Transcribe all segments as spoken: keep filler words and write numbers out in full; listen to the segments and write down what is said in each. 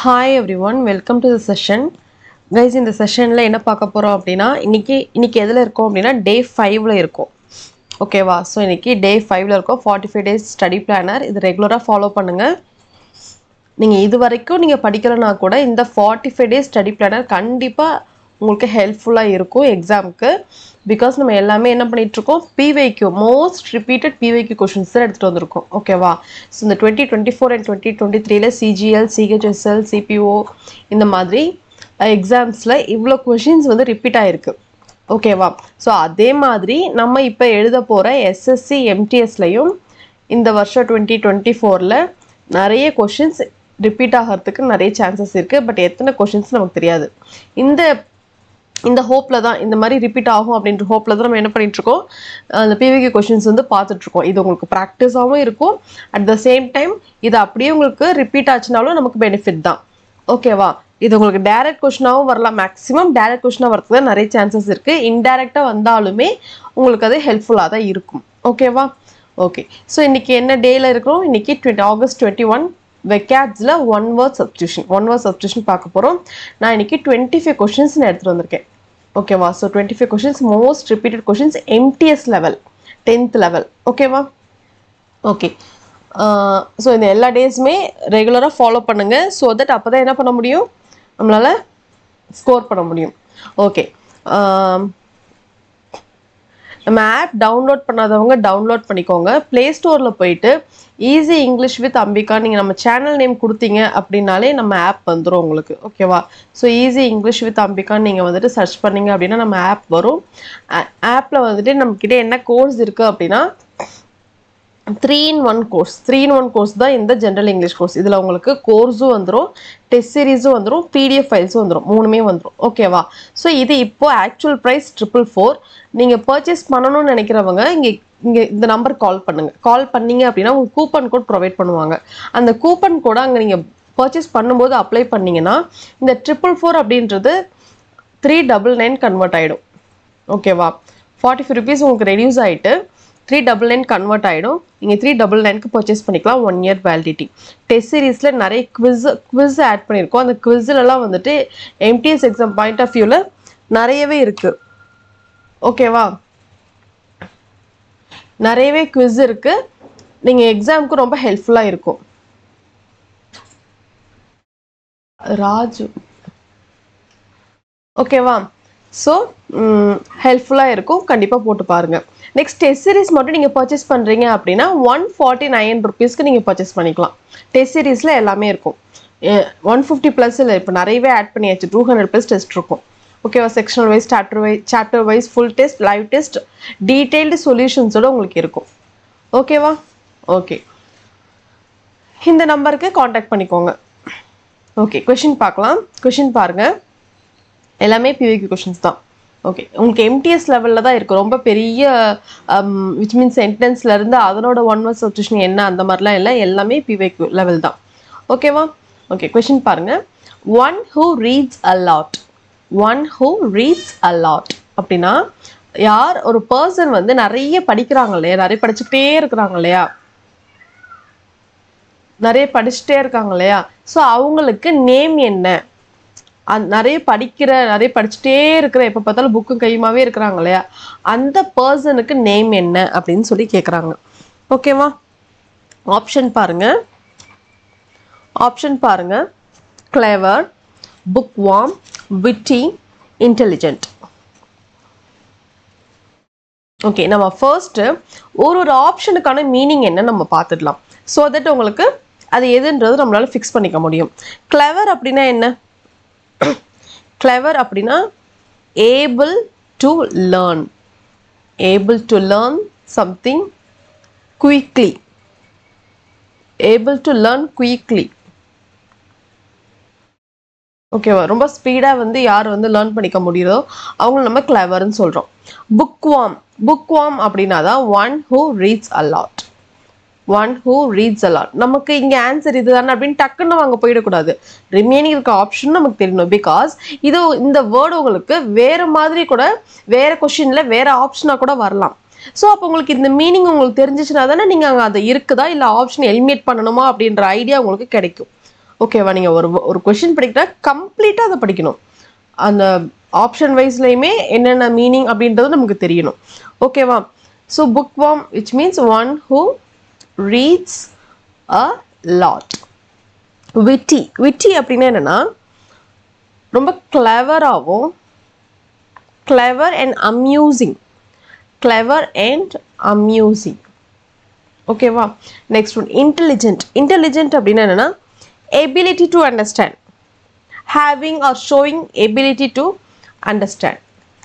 Hi everyone, welcome to the session. Guys, in the session la enna paaka porom appadina inniki inniki edhula irukom appadina day five la irukom. Okay va, so inniki day five la irukom forty-five days study planner. Idu regular ah follow pannunga. நீங்க இது வரைக்கும் நீங்க படிக்கலனா கூட இந்த forty-five days study planner கண்டிப்பா உங்களுக்கு ஹெல்ப்ஃபுல்லா இருக்கும் எக்ஸாம்க்கு. because நம்ம எல்லாமே என்ன பண்ணிட்டு இருக்கோம், P Y Q most repeated P Y Q questions தான் எடுத்துட்டு வந்திருக்கோம். ஓகேவா? சோ இந்த twenty twenty-four and twenty twenty-three ல C G L, C H S L, C P O இந்த மாதிரி எக்ஸாம்ஸ்ல இவ்ளோ questions வந்து ரிப்பீட் ஆயிருக்கு. ஓகேவா? சோ அதே மாதிரி நம்ம இப்ப எழுத போற S S C M T S லயும் இந்த வருஷம் twenty twenty-four ல நிறைய questions ரிப்பீட் ஆகிறதுக்கு நிறைய சான்சஸ் இருக்கு. பட் எத்தனை क्वेश्चंस நமக்கு தெரியாது. இந்த இந்த ஹோப்ல தான் இந்த மாதிரி ரிப்பீட் ஆகும் அப்படின்ற ஹோப்ல தான் நம்ம என்ன பண்ணிட்டு இருக்கோம், அந்த P Y Q क्वेश्चंस வந்து பார்த்துட்டு இருக்கோம். இது உங்களுக்கு பிராக்டிஸாவும் இருக்கும். அட் த சேம் டைம் இது அப்படியே உங்களுக்கு ரிப்பீட் ஆச்சுனாலும் நமக்கு பெனிஃபிட் தான். ஓகேவா? இது உங்களுக்கு டைரக்ட் क्वेश्चनआவும் வரலாம். மேக்ஸिमम டைரக்ட் क्वेश्चनआ வரதுக்கு நிறைய சான்சஸ் இருக்கு. இன்டைரக்ட்டா வந்தாலுமே உங்களுக்கு அது ஹெல்ப்ஃபுல்லா தான் இருக்கும். ஓகேவா? ஓகே. சோ இன்னைக்கு என்ன டேல இருக்கோம்? இன்னைக்கு August twenty-one வெக்காப்ஸ்ல one word substitution one word substitution பார்க்க போறோம். நான் இன்னைக்கு twenty-five questions நான் எடுத்துட்டு வந்திருக்கேன். ஓகேவா? So twenty-five questions most repeated questions M T S level tenth level. ஓகேவா? ஓகே. சோ இந்த எல்லா டேஸ்மே ரெகுலரா ஃபாலோ பண்ணுங்க. சோ தட் அப்பதான் என்ன பண்ண முடியும், நம்மளால ஸ்கோர் பண்ண முடியும். ஓகே. நம்ம ஆப் டவுன்லோட் பண்ணாதவங்க டவுன்லோட் பண்ணிக்கோங்க. பிளே ஸ்டோர்ல போயிட்டு ஈஸி இங்கிலீஷ் வித் அம்பிகா நீங்கள் நம்ம சேனல் நேம் கொடுத்தீங்க அப்படின்னாலே நம்ம ஆப் வந்துடும் உங்களுக்கு. ஓகேவா? ஸோ ஈஸி இங்கிலீஷ் வித் அம்பிகான்னு நீங்கள் வந்துட்டு சர்ச் பண்ணீங்க அப்படின்னா நம்ம ஆப் வரும். ஆப்பில் வந்துட்டு நம்மக்கிட்ட என்ன கோர்ஸ் இருக்குது அப்படின்னா three in one course three in one course தான் இந்த ஜென்ரல் இங்கிலீஷ் கோர்ஸ். இதில் உங்களுக்கு கோர்ஸும் வந்துடும், டெஸ்ட் சீரீஸும் வந்துடும், பிடிஎஃப் ஃபைல்ஸும் வந்துடும், மூணுமே வந்துடும். ஓகேவா? ஸோ இது இப்போ ஆக்சுவல் ப்ரைஸ் ட்ரிபிள் ஃபோர். நீங்கள் பர்ச்சேஸ் பண்ணணும்னு நினைக்கிறவங்க இங்கே இங்கே இந்த நம்பர் கால் பண்ணுங்க. கால் பண்ணீங்க அப்படின்னா உங்களுக்கு கூப்பன் கோட் ப்ரொவைட் பண்ணுவாங்க. அந்த கூப்பன் கோடை அங்கே நீங்கள் பர்ச்சேஸ் பண்ணும்போது அப்ளை பண்ணீங்கன்னா இந்த ட்ரிபிள் ஃபோர் அப்படின்றது த்ரீ டபுள் நைன் கன்வெர்ட் ஆகிடும். ஓகேவா? ஃபார்ட்டி ஃபைவ் ருபீஸ் உங்களுக்கு ரெடியூஸ் ஆகிட்டு த்ரீ டபுள் நைன் கன்வெர்ட் ஆகிடும். நீங்கள் த்ரீ டபுள் நைனுக்கு பர்ச்சேஸ் பண்ணிக்கலாம். One year validity. டெஸ்ட் சீரீஸில் நிறைய குவிஸ் குவிஸ் ஆட் பண்ணியிருக்கோம். அந்த குவிஸ்லலாம் வந்துட்டு எம்டிஎஸ் எக்ஸாம் பாயிண்ட் ஆஃப் வியூவில் நிறையவே இருக்குது. ஓகேவா? நிறையவே குவிஸ் இருக்கு. நீங்க எக்ஸாம்க்கு ரொம்ப ஹெல்ப்ஃபுல்லா இருக்கும். ராஜு ஓகேவா? ஸோ ஹெல்ப்ஃபுல்லா இருக்கும். கண்டிப்பா போட்டு பாருங்க. நெக்ஸ்ட் டெஸ்ட் சீரீஸ் மட்டும் நீங்க பர்ச்சேஸ் பண்றீங்க அப்படின்னா ஒன் ஃபார்ட்டி நைன் ருபீஸ்க்கு நீங்க பர்ச்சேஸ் பண்ணிக்கலாம். டெஸ்ட் சீரீஸ்ல எல்லாமே இருக்கும். ஒன் ஃபிஃப்டி பிளஸ் இல்லை, இப்போ நிறையவே ஆட் பண்ணியாச்சு. டூ ஹண்ட்ரட் பிளஸ் டெஸ்ட் இருக்கும். ஓகேவா? Sectional wise, chapter wise chapter wise full test, live test, detailed சொல்யூஷன்ஸோட உங்களுக்கு இருக்கும். ஓகேவா? ஓகே. இந்த நம்பருக்கு காண்டாக்ட் பண்ணிக்கோங்க. ஓகே. கொஷின் பார்க்கலாம். கொஷின் பாருங்க. எல்லாமே P Y Q கொஷின்ஸ் தான். ஓகே. உங்களுக்கு எம்டிஎஸ் லெவலில் தான் இருக்குது. ரொம்ப பெரிய விச் மீன்ஸ் சென்டென்ஸ்ல இருந்து அதனோட ஒன் வேர்ட் சப்ஸ்டியூஷன் என்ன அந்த மாதிரிலாம் இல்லை. எல்லாமே P Y Q லெவல் தான். ஓகேவா? ஓகே. கொஷின் பாருங்க. One who reads a lot one who reads a lot அப்படின்னா யார், ஒரு பர்சன் வந்து நிறைய படிக்கிறாங்க இல்லையா, நிறைய படிச்சுக்கிட்டே இருக்கிறாங்க இல்லையா, நிறைய படிச்சுட்டே இருக்காங்க இல்லையா, ஸோ அவங்களுக்கு நேம் என்ன? நிறைய படிக்கிற நிறைய படிச்சுட்டே இருக்கிற எப்போ பார்த்தாலும் புக்கு கையுமாவே இருக்கிறாங்க இல்லையா, அந்த பர்சனுக்கு நேம் என்ன அப்படின்னு சொல்லி கேட்குறாங்க. ஓகேவா? ஆப்ஷன் பாருங்க. ஆப்ஷன் பாருங்க. Clever, bookworm, witty, intelligent. Okay. நம்ம ஃபர்ஸ்ட் ஒரு ஒரு ஆப்ஷனுக்கான மீனிங் என்ன நம்ம பார்த்துடலாம். ஸோ தட் உங்களுக்கு அது எதுன்றது நம்மளால ஃபிக்ஸ் பண்ணிக்க முடியும். கிளவர் அப்படின்னா என்ன? கிளவர் அப்படின்னா able to learn able to learn something quickly able to learn quickly. ஓகேவா? ரொம்ப ஸ்பீடாக வந்து யார் வந்து லேர்ன் பண்ணிக்க முடியுதோ அவங்கள நம்ம கிளவர்னு சொல்கிறோம். புக்வார்ம் புக்வார்ம் அப்படின்னா தான் one who reads a lot one who reads a lot. நமக்கு இங்கே ஆன்சர் இது தானே அப்படின்னு டக்குன்னு அங்கே போயிடக்கூடாது. ரிமைனிங் இருக்க ஆப்ஷன் நமக்கு தெரியணும். பிகாஸ் இது இந்த வேர்டு உங்களுக்கு வேறு மாதிரி கூட வேறு கொஷினில் வேறு ஆப்ஷனாக கூட வரலாம். ஸோ அப்போ உங்களுக்கு இந்த மீனிங் உங்களுக்கு தெரிஞ்சிச்சுன்னா தானே நீங்கள் அங்கே அது இருக்குதா இல்லை ஆப்ஷன் எலிமினேட் பண்ணணுமா அப்படின்ற ஐடியா உங்களுக்கு கிடைக்கும். ஓகேவா? நீங்கள் ஒரு ஒரு கொஷின் படிக்கிட்டா கம்ப்ளீட்டாக அதை படிக்கணும். அந்த ஆப்ஷன் வைஸ்லையுமே என்னென்ன மீனிங் அப்படின்றது நமக்கு தெரியணும். ஓகேவா? So book worm which means one who reads a lot. Witty witty அப்படின்னா என்னென்னா ரொம்ப கிளவராகவும் clever and amusing. Clever and amusing. Okay va? Next one, intelligent. Intelligent அப்படின்னா என்னன்னா ability to understand. Having or showing ability to understand.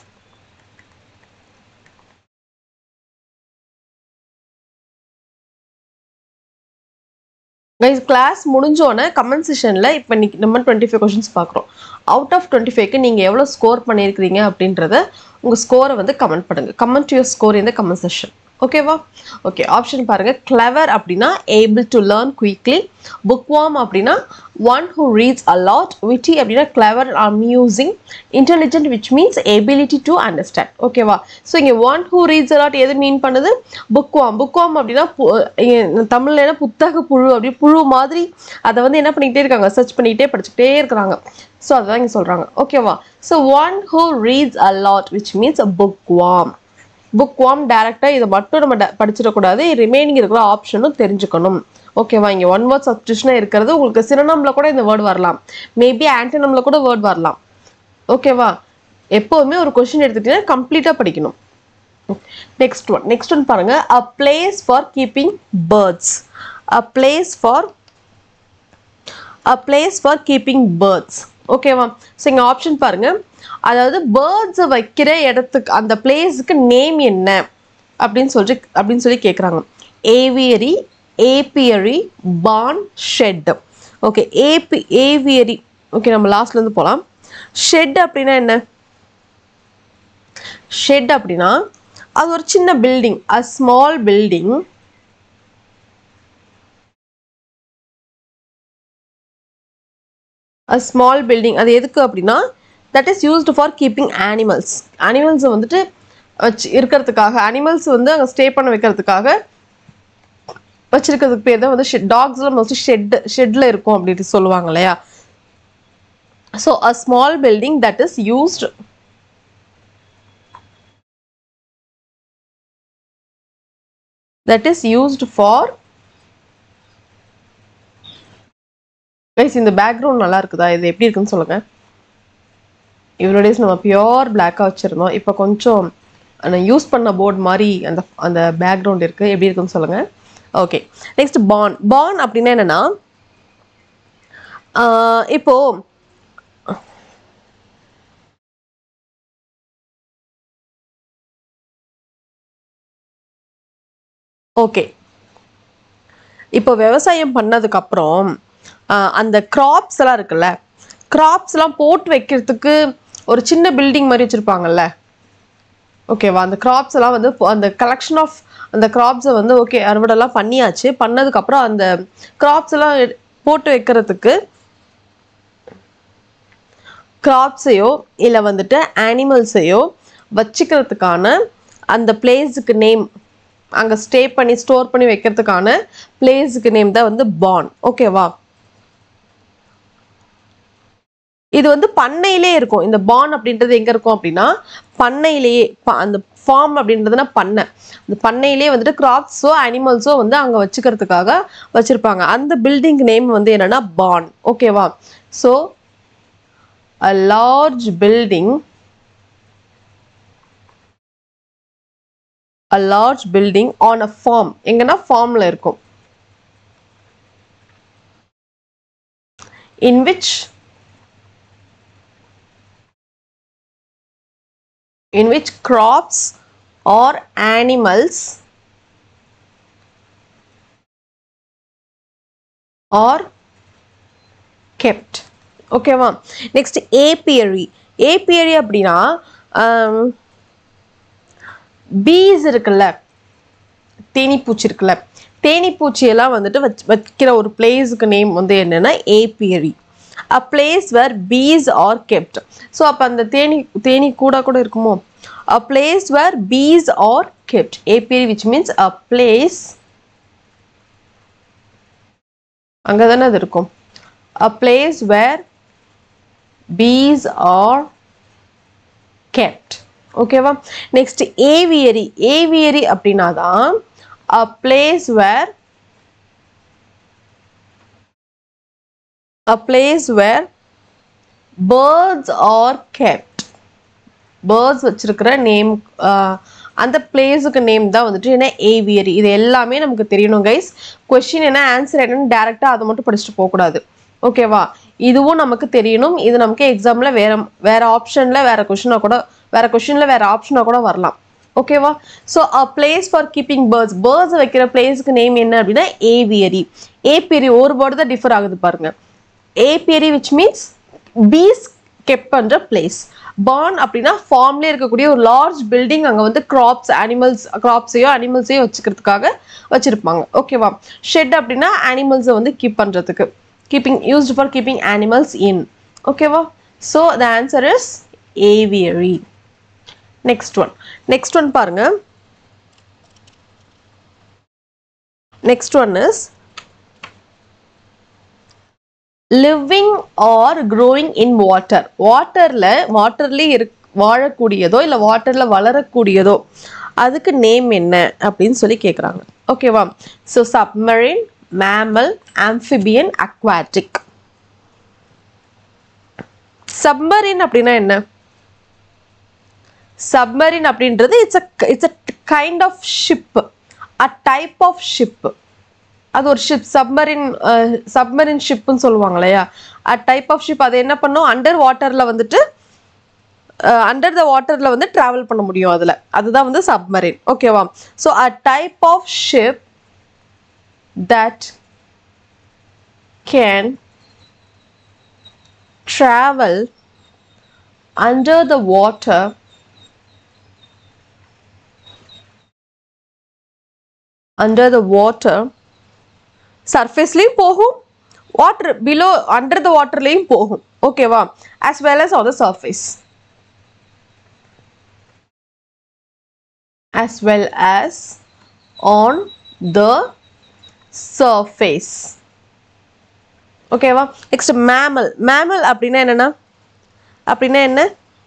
Guys, class முடிஞ்சோன comment sectionல இப்போ நம்ம twenty-five questions பார்க்குறோம். Out of twenty-five க்கு நீங்க எவ்வளவு ஸ்கோர் பண்ணியிருக்கீங்க அப்படின்றத உங்க ஸ்கோரை வந்து கமெண்ட் பண்ணுங்க. Comment your score in the comment section. ஓகேவா? ஓகே, ஆப்ஷன் பாருங்க. கிளவர் அப்படின்னா able to learn quickly. bookworm அப்படின்னா one who reads a lot. witty அப்படின்னா clever, amusing. intelligent which means ability to understand. ஓகேவா? ஸோ இங்கே one who reads a lot எது மீன் பண்ணுது? bookworm. bookworm அப்படின்னா தமிழ்ல என்ன புத்தக புழு, அப்படி புழு மாதிரி அதை வந்து என்ன பண்ணிக்கிட்டே இருக்காங்க, சர்ச் பண்ணிக்கிட்டே படிச்சுக்கிட்டே இருக்கிறாங்க. ஸோ அதுதான் இங்கே சொல்கிறாங்க. ஓகேவா? So one who reads a lot which means a bookworm. bookworm டேரக்டாக இதை மட்டும் நம்ம படிச்சிடக்கூடாது, ரிமைனிங் இருக்கிற ஆப்ஷனும் தெரிஞ்சுக்கணும். ஓகேவா? இங்கே ஒன் வேர்ட் சப்ஸ்டியூஷனாக இருக்கிறது உங்களுக்கு சினோனிமில் கூட இந்த வேர்டு வரலாம், மேபி ஆன்டோனிமில் கூட வேர்டு வரலாம். ஓகேவா? எப்போவுமே ஒரு கொஸ்டின் எடுத்துக்கிட்டீங்கன்னா கம்ப்ளீட்டாக படிக்கணும். நெக்ஸ்ட் ஒன் நெக்ஸ்ட் ஒன் பாருங்க. A place for keeping birds. A place for a place for keeping birds. ஓகேவா? ஸோ இங்கே ஆப்ஷன் பாருங்க. அதாவது பேர்ட்ஸை வைக்கிற இடத்துக்கு அந்த பிளேஸுக்கு நேம் என்ன அப்படின்னு சொல்லி அப்படின்னு சொல்லி கேட்குறாங்க. Aviary, apiary, barn, shed. Okay, ஏபி ஏவியரி. ஓகே, நம்ம லாஸ்ட்லேருந்து போகலாம். ஷெட் அப்படின்னா என்ன? ஷெட் அப்படின்னா அது ஒரு சின்ன building, a small building. A small building அது எதுக்கு அப்படின்னா that is used for keeping animals. animals வந்துட்டு வச்சு இருக்கிறதுக்காக, அனிமல்ஸ் வந்து அங்கே ஸ்டே பண்ண வைக்கிறதுக்காக வச்சிருக்கிறதுக்கு பேர் தான் வந்து ஷெட். டாக்ஸ்லாம் மோஸ்ட்லி ஷெட் ஷெட்டில் இருக்கும் அப்படின்ட்டு சொல்லுவாங்க இல்லையா? So a small building that is used that is used for. Guys, இந்த பேக்ரவுண்ட் நல்லா இருக்குதா? இது எப்படி இருக்குன்னு சொல்லுங்க. இவ்வளோ டேஸ் நம்ம பியோர் பிளாக்காக வச்சுருந்தோம், இப்போ கொஞ்சம் யூஸ் பண்ண போர்டு மாதிரி அந்த அந்த பேக்ரவுண்ட் இருக்குது. எப்படி இருக்குன்னு சொல்லுங்கள். ஓகே, நெக்ஸ்ட் பான். பான் அப்படின்னா என்னென்னா இப்போ ஓகே இப்போ விவசாயம் பண்ணதுக்கப்புறம் அந்த கிராப்ஸ் எல்லாம் இருக்குல்ல, கிராப்ஸ் எல்லாம் போட்டு வைக்கிறதுக்கு ஒரு சின்ன பில்டிங் மாதிரி வச்சுருப்பாங்கல்ல. ஓகேவா? அந்த கிராப்ஸ் எல்லாம் வந்து அந்த கலெக்ஷன் ஆஃப் அந்த கிராப்ஸை வந்து ஓகே அறுவடைலாம் பண்ணியாச்சு. பண்ணதுக்கப்புறம் அந்த கிராப்ஸ் எல்லாம் போட்டு வைக்கிறதுக்கு கிராப்ஸையோ இல்லை வந்துட்டு ஆனிமல்ஸையோ வச்சுக்கிறதுக்கான அந்த பிளேஸுக்கு நேம், அங்கே ஸ்டே பண்ணி ஸ்டோர் பண்ணி வைக்கிறதுக்கான பிளேஸுக்கு நேம் தான் வந்து பான். ஓகேவா? இது வந்து பண்ணையிலே இருக்கும். இந்த பான் அப்படின்றது எங்கே இருக்கும் அப்படின்னா பண்ணையிலேயே. அந்த ஃபார்ம் அப்படின்றதுனா பண்ணை. அந்த பண்ணையிலே வந்துட்டு கிராப்ஸோ அனிமல்ஸோ வந்து அங்கே வச்சுக்கிறதுக்காக வச்சுருப்பாங்க. அந்த பில்டிங் நேம் வந்து என்னென்னா பான். ஓகேவா? So a large building a large building on a farm. எங்கன்னா ஃபார்ம்ல இருக்கும். in which in which crops or animals are kept. ஓகேவா? Next apiary. ஏபியரி அப்படின்னா பீஸ் இருக்குல்ல, தேனிப்பூச்சி இருக்குல்ல, தேனிப்பூச்சியெல்லாம் வந்துட்டு வச் வைக்கிற ஒரு பிளேஸுக்கு நேம் வந்து என்னென்னா apiary. A place where bees are kept. So அப்போ அந்த தேனி தேனி கூட கூட இருக்குமோ. A place where bees are kept. Apiary which means a place, அங்கே தானே அது இருக்கும், a place where bees are kept. ஓகேவா? Next aviary. aviary அப்படின்னா தான் a place where a place where birds are kept. birds வச்சிருக்கிற நேம் அந்த பிளேஸுக்கு நேம் தான் வந்துட்டு என்ன aviary. இது எல்லாமே நமக்கு தெரியணும் கைஸ். கொஸ்டின் என்ன ஆன்சர் என்னன்னு டைரக்டா அதை மட்டும் படிச்சுட்டு போகக்கூடாது. ஓகேவா? இதுவும் நமக்கு தெரியணும். இது நமக்கு எக்ஸாம்ல வேற வேற ஆப்ஷன்ல வேற கொஸ்டினா கூட வேற கொஸ்டின்ல வேற ஆப்ஷனா கூட வரலாம். ஓகேவா? So a place for keeping birds. Birds வைக்கிற பிளேஸுக்கு நேம் என்ன அப்படின்னா aviary. apiary ஒரு வேர்டு தான் டிஃபர் ஆகுது பாருங்க. apiary which means bees kept பண்ற place. barn அப்படின்னா ஃபார்ம்ல இருக்கக்கூடிய ஒரு லார்ஜ் பில்டிங், அங்க வந்து கிராப்ஸ் அனிமல்ஸ் கிராப்ஸையோ அனிமல்ஸையோ வச்சுக்கிறதுக்காக வச்சிருப்பாங்க. ஓகேவா? ஷெட் அப்படின்னா அனிமல்ஸை வந்து கீப் பண்றதுக்கு, keeping used for keeping animals in. ஓகேவா? so the answer is aviary. next one next one பாருங்க. next one is living or growing in water. வாட்டர்ல வாட்டர்ல வாழக்கூடியதோ இல்ல வாட்டர்ல வளரக்கூடியதோ அதுக்கு நேம் என்ன அப்படின்னு சொல்லி கேக்குறாங்க. ஓகேவா? so submarine, mammal, amphibian, aquatic. submarine அப்படின்னா என்ன? submarine அப்படின்றது it's a it's a kind of ship, a type of ship. அது ஒரு ஷிப், சப்மரின் சப்மரின் ஷிப்னு சொல்லுவாங்க இல்லையா, அ டைப் ஆஃப் ஷிப். அது என்ன பண்ணும், அண்டர் வாட்டர்ல வந்துட்டு அண்டர் த வாட்டர்ல வந்து டிராவல் பண்ண முடியும் அதுல, அதுதான் வந்து சப்மரின். ஓகேவா? So a type of ship that can travel under the water under the water சர்ஃபேஸ்லயும் போகும், வாட்டர் பிலோ அண்டர் த வாட்டர்லயும் போகும். ஓகேவா? as well as on the surface as well as on the surface. ஓகேவா? Next mammal. mammal அப்படின்னா என்னன்னா அப்படின்னா என்ன?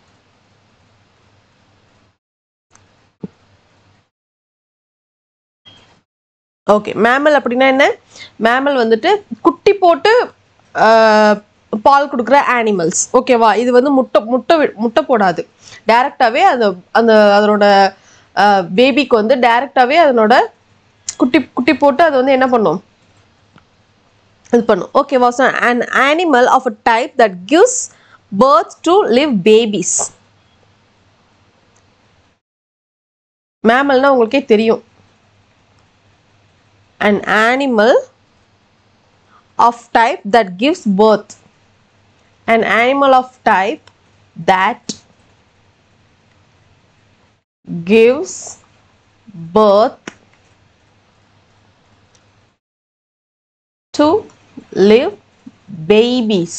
ஓகே, மேமல் அப்படின்னா என்ன? மேமல் வந்துட்டு குட்டி போட்டு பால் கொடுக்குற அனிமல்ஸ். ஓகேவா? இது வந்து முட்டை முட்டை முட்டை போடாது, டைரக்டாவே அந்த அந்த அதனோட பேபிக்கு வந்து டைரக்டாவே அதனோட குட்டி குட்டி போட்டு அது வந்து என்ன பண்ணும், இது பண்ணும். ஓகேவா? So an animal of a type that gives birth to live babies. மேமல்னா உங்களுக்கே தெரியும், an animal of type that gives birth, an animal of type that gives birth to live babies.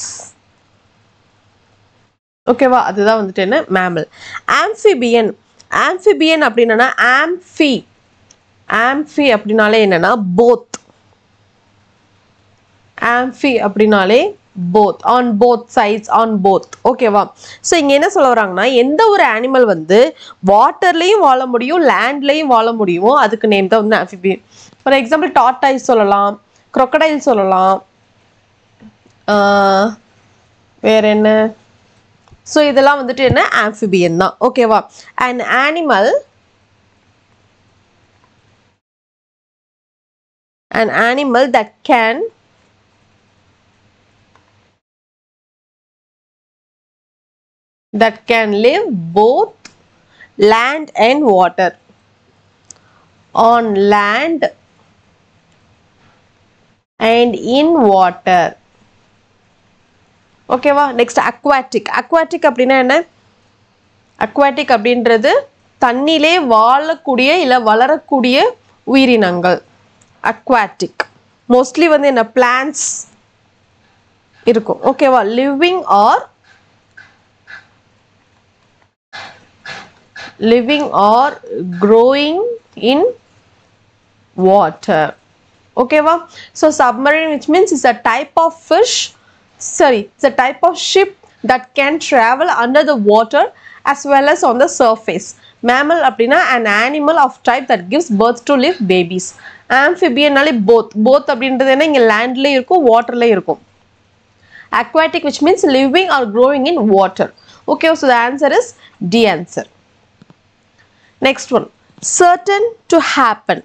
ஓகேவா? அதுதான் வந்துட்டு என்ன மேமல். amphibian. amphibian அப்படின்னா amphi amphi அப்படினாலே என்னன்னா both. amphi அப்படினாலே both, on both sides, on both. ஓகேவா? ஸோ இங்க என்ன சொல்ல வராங்கன்னா, எந்த ஒரு அனிமல் வந்து வாட்டர்லயும் வாழ முடியும் லேண்ட்லயும் வாழ முடியுமோ அதுக்கு நேம் தான் வந்து amphibian. ஃபார் எக்ஸாம்பிள் டார்டாய்ஸ் சொல்லலாம், crocodile சொல்லலாம், வேற என்ன? ஸோ இதெல்லாம் வந்துட்டு என்ன amphibian தான். ஓகேவா? an animal an animal that can that can live both land and water, on land and in water. ஓகேவா? Next aquatic. aquatic அப்படின்னா என்ன? aquatic அப்படின்றது தண்ணிலே வாழக்கூடிய இல்ல வளரக்கூடிய உயிரினங்கள். aquatic mostly வந்து என்ன plants இருக்கும். ஓகேவா? living or living or growing in water. ஓகேவா? so submarine which means is a type of fish sorry, it's a type of ship that can travel under the water as well as on the surface. Mammal அப்படினா an animal of type that gives birth to live babies. Amphibian நாலே both. Both அப்படின்றது என்ன, இங்க landல இருக்கும் waterல இருக்கும். Aquatic, which means living or growing in water. Okay, so the answer is D answer. Next one, certain to happen.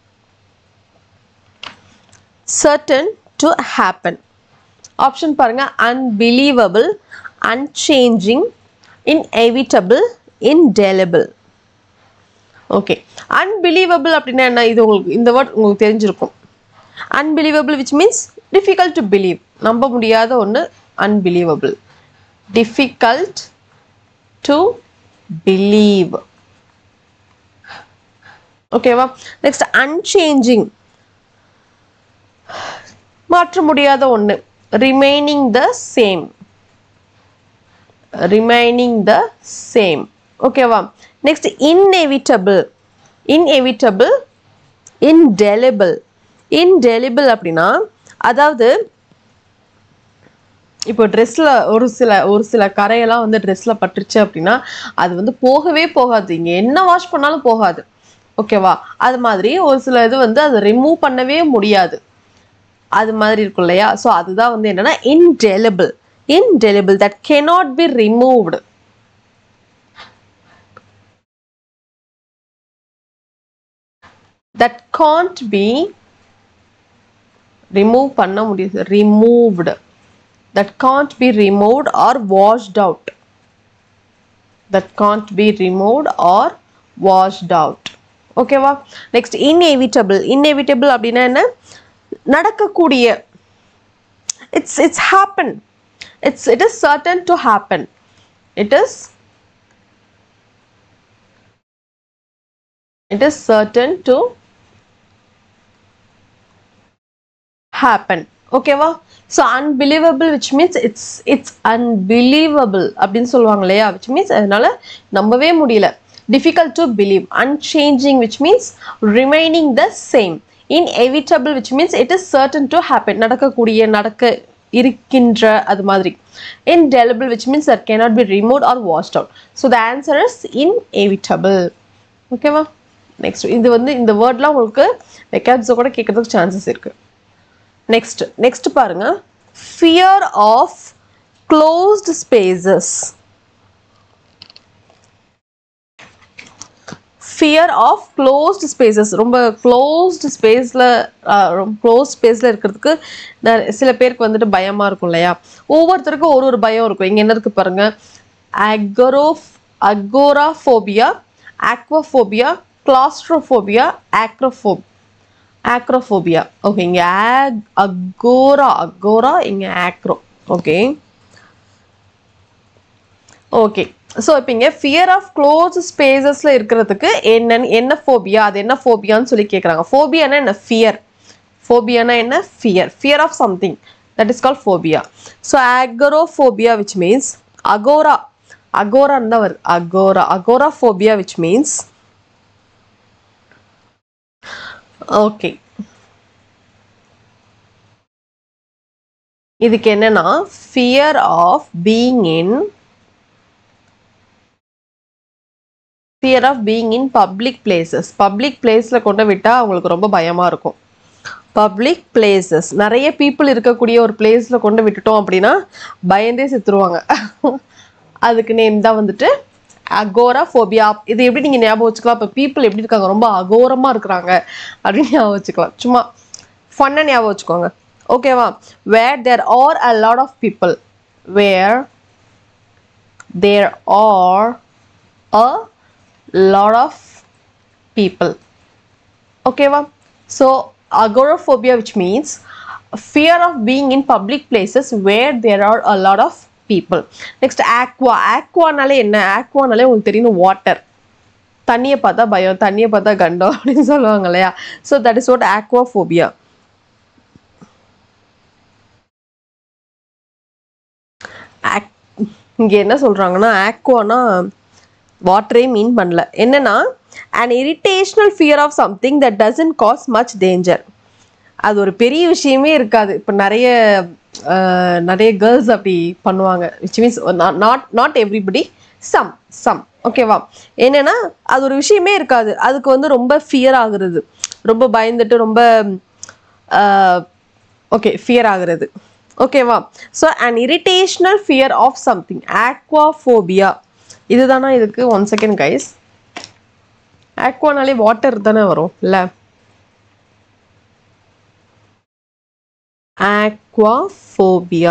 Certain to happen. Option பாருங்க, unbelievable, unchanging, inevitable, indelible. Okay, unbelievable அப்படினா என்ன, இது உங்களுக்கு இந்த வேர்ட் உங்களுக்கு தெரிஞ்சிருக்கும். Unbelievable, which means difficult to believe, நம்ப முடியாத ஒன்று. Unbelievable, difficult to believe. Okay வா. Next, unchanging, மாற்ற முடியாத ஒன்று. Remaining the same, remaining the same. Okay வா. Next, inevitable, inevitable, indelible. Indelible அப்படின்னா அதாவது இப்போ ட்ரெஸ்ல ஒரு சில ஒரு சில கரையெல்லாம் வந்து ட்ரெஸ்ல பட்டுருச்சு அப்படின்னா அது வந்து போகவே போகாது, இங்க என்ன வாஷ் பண்ணாலும் போகாது. ஓகேவா. அது மாதிரி ஒரு சில இது வந்து அதை ரிமூவ் பண்ணவே முடியாது, அது மாதிரி இருக்கும் இல்லையா. ஸோ அதுதான் வந்து என்னன்னா indelible. Indelible, that cannot be removed. That can't be remove பண்ண முடியாது, removed. That can't be removed or washed out. That can't be removed or washed out. Okay வா. Next, inevitable. Inevitable அப்படின்னா என்ன, நடக்கக்கூடிய. It's it's happen. It's it is certain to happen. It is it is certain to happen. Okay வா. So unbelievable, which means it's it's unbelievable அப்படின்னு சொல்லுவாங்க இல்லையா, which means அதனால நம்பவே முடியல. Difficult to believe. Unchanging, which means remaining the same. Inevitable, which means it is certain to happen, நடக்கக்கூடிய, நடக்க இருக்கின்ற, அது மாதிரி. Indelible, which means that cannot be removed or washed out. So the answer is inevitable. Okay வா. Next, இது வந்து இந்த வேர்ட்லாம் உங்களுக்கு வெக்காப்ஸ் கூட கேட்கறதுக்கு சான்சஸ் இருக்கு. Next, next பாருங்க, fear of closed spaces. Fear of closed spaces. ரொம்ப closed spaceல closed spaceல இருக்கிறதுக்கு சில பேருக்கு வந்துட்டு பயமா இருக்கும் இல்லையா. ஒவ்வொருத்தருக்கும் ஒரு ஒரு பயம் இருக்கும். இங்க என்ன இருக்கு பாருங்க, agoro agoraphobia, aquaphobia, claustrophobia, acrophobia. Acrophobia. Okay, இங்க agora agora இங்க acro. Okay. Okay. So இப்போ இங்க fear of closed spacesல இருக்கிறதுக்கு என்ன என்ன phobia, அது என்ன phobiaன்னு சொல்லி கேக்குறாங்க. Phobia என்ன, fear. Phobia என்ன, fear. Fear of something. That is called phobia. So agoraphobia, which means agora. Agora ன்னு வருது. Agora. Agoraphobia, which means okay. இதுக்கு என்னன்னா fear of being in fear of being in public places. Public placeல கொண்டு விட்டா அவங்களுக்கு ரொம்ப பயமா இருக்கும். Public places, நிறைய people இருக்கக்கூடிய ஒரு பிளேஸ்ல கொண்டு விட்டுட்டோம் அப்படின்னா பயந்தே செத்துருவாங்க. அதுக்கு நேம் தான் வந்துட்டு agoraphobia. இது எப்படி நீங்க ஞாபகம் வச்சுக்கலாம், இப்போ people எப்படி இருக்காங்க, ரொம்ப அகோரமா இருக்கிறாங்க அப்படின்னு ஞாபகம் வச்சுக்கலாம். சும்மா ஃபன்னா ஞாபகம் வச்சுக்கோங்க. ஓகேவா. where there are a lot of people, where there are a lot of people. ஓகேவா. so agoraphobia, which means fear of being in public places where there are a lot of people. Next, aqua. Aqua நாலே என்ன, aqua நாலே உங்களுக்கு தெரியும் water, தண்ணியை பார்த்தா பயம், தண்ணியை பார்த்தா கண்டம் அப்படின்னு சொல்லுவாங்க இல்லையா. so that is what aquaphobia. இங்க என்ன சொல்றாங்கன்னா aquaனா வாட்டரே மீன் பண்ணல, என்னன்னா an irritational fear of something that doesn't cause much danger. அது ஒரு பெரிய விஷயமே இருக்காது. இப்போ நிறைய நிறைய கேர்ள்ஸ் அப்படி பண்ணுவாங்க, which means not not everybody, some some ஓகேவா. என்னன்னா அது ஒரு விஷயமே இருக்காது, அதுக்கு வந்து ரொம்ப ஃபியர் ஆகுறது, ரொம்ப பயந்துட்டு ரொம்ப ஓகே ஃபியர் ஆகுறது ஓகேவா. So and irrational fear of something, aquaphobia. இதுதானா இதுக்கு ஒன் செகண்ட் கைஸ். ஆக்வானாலே வாட்டர் தானே வரும் இல்லை? Aquaphobia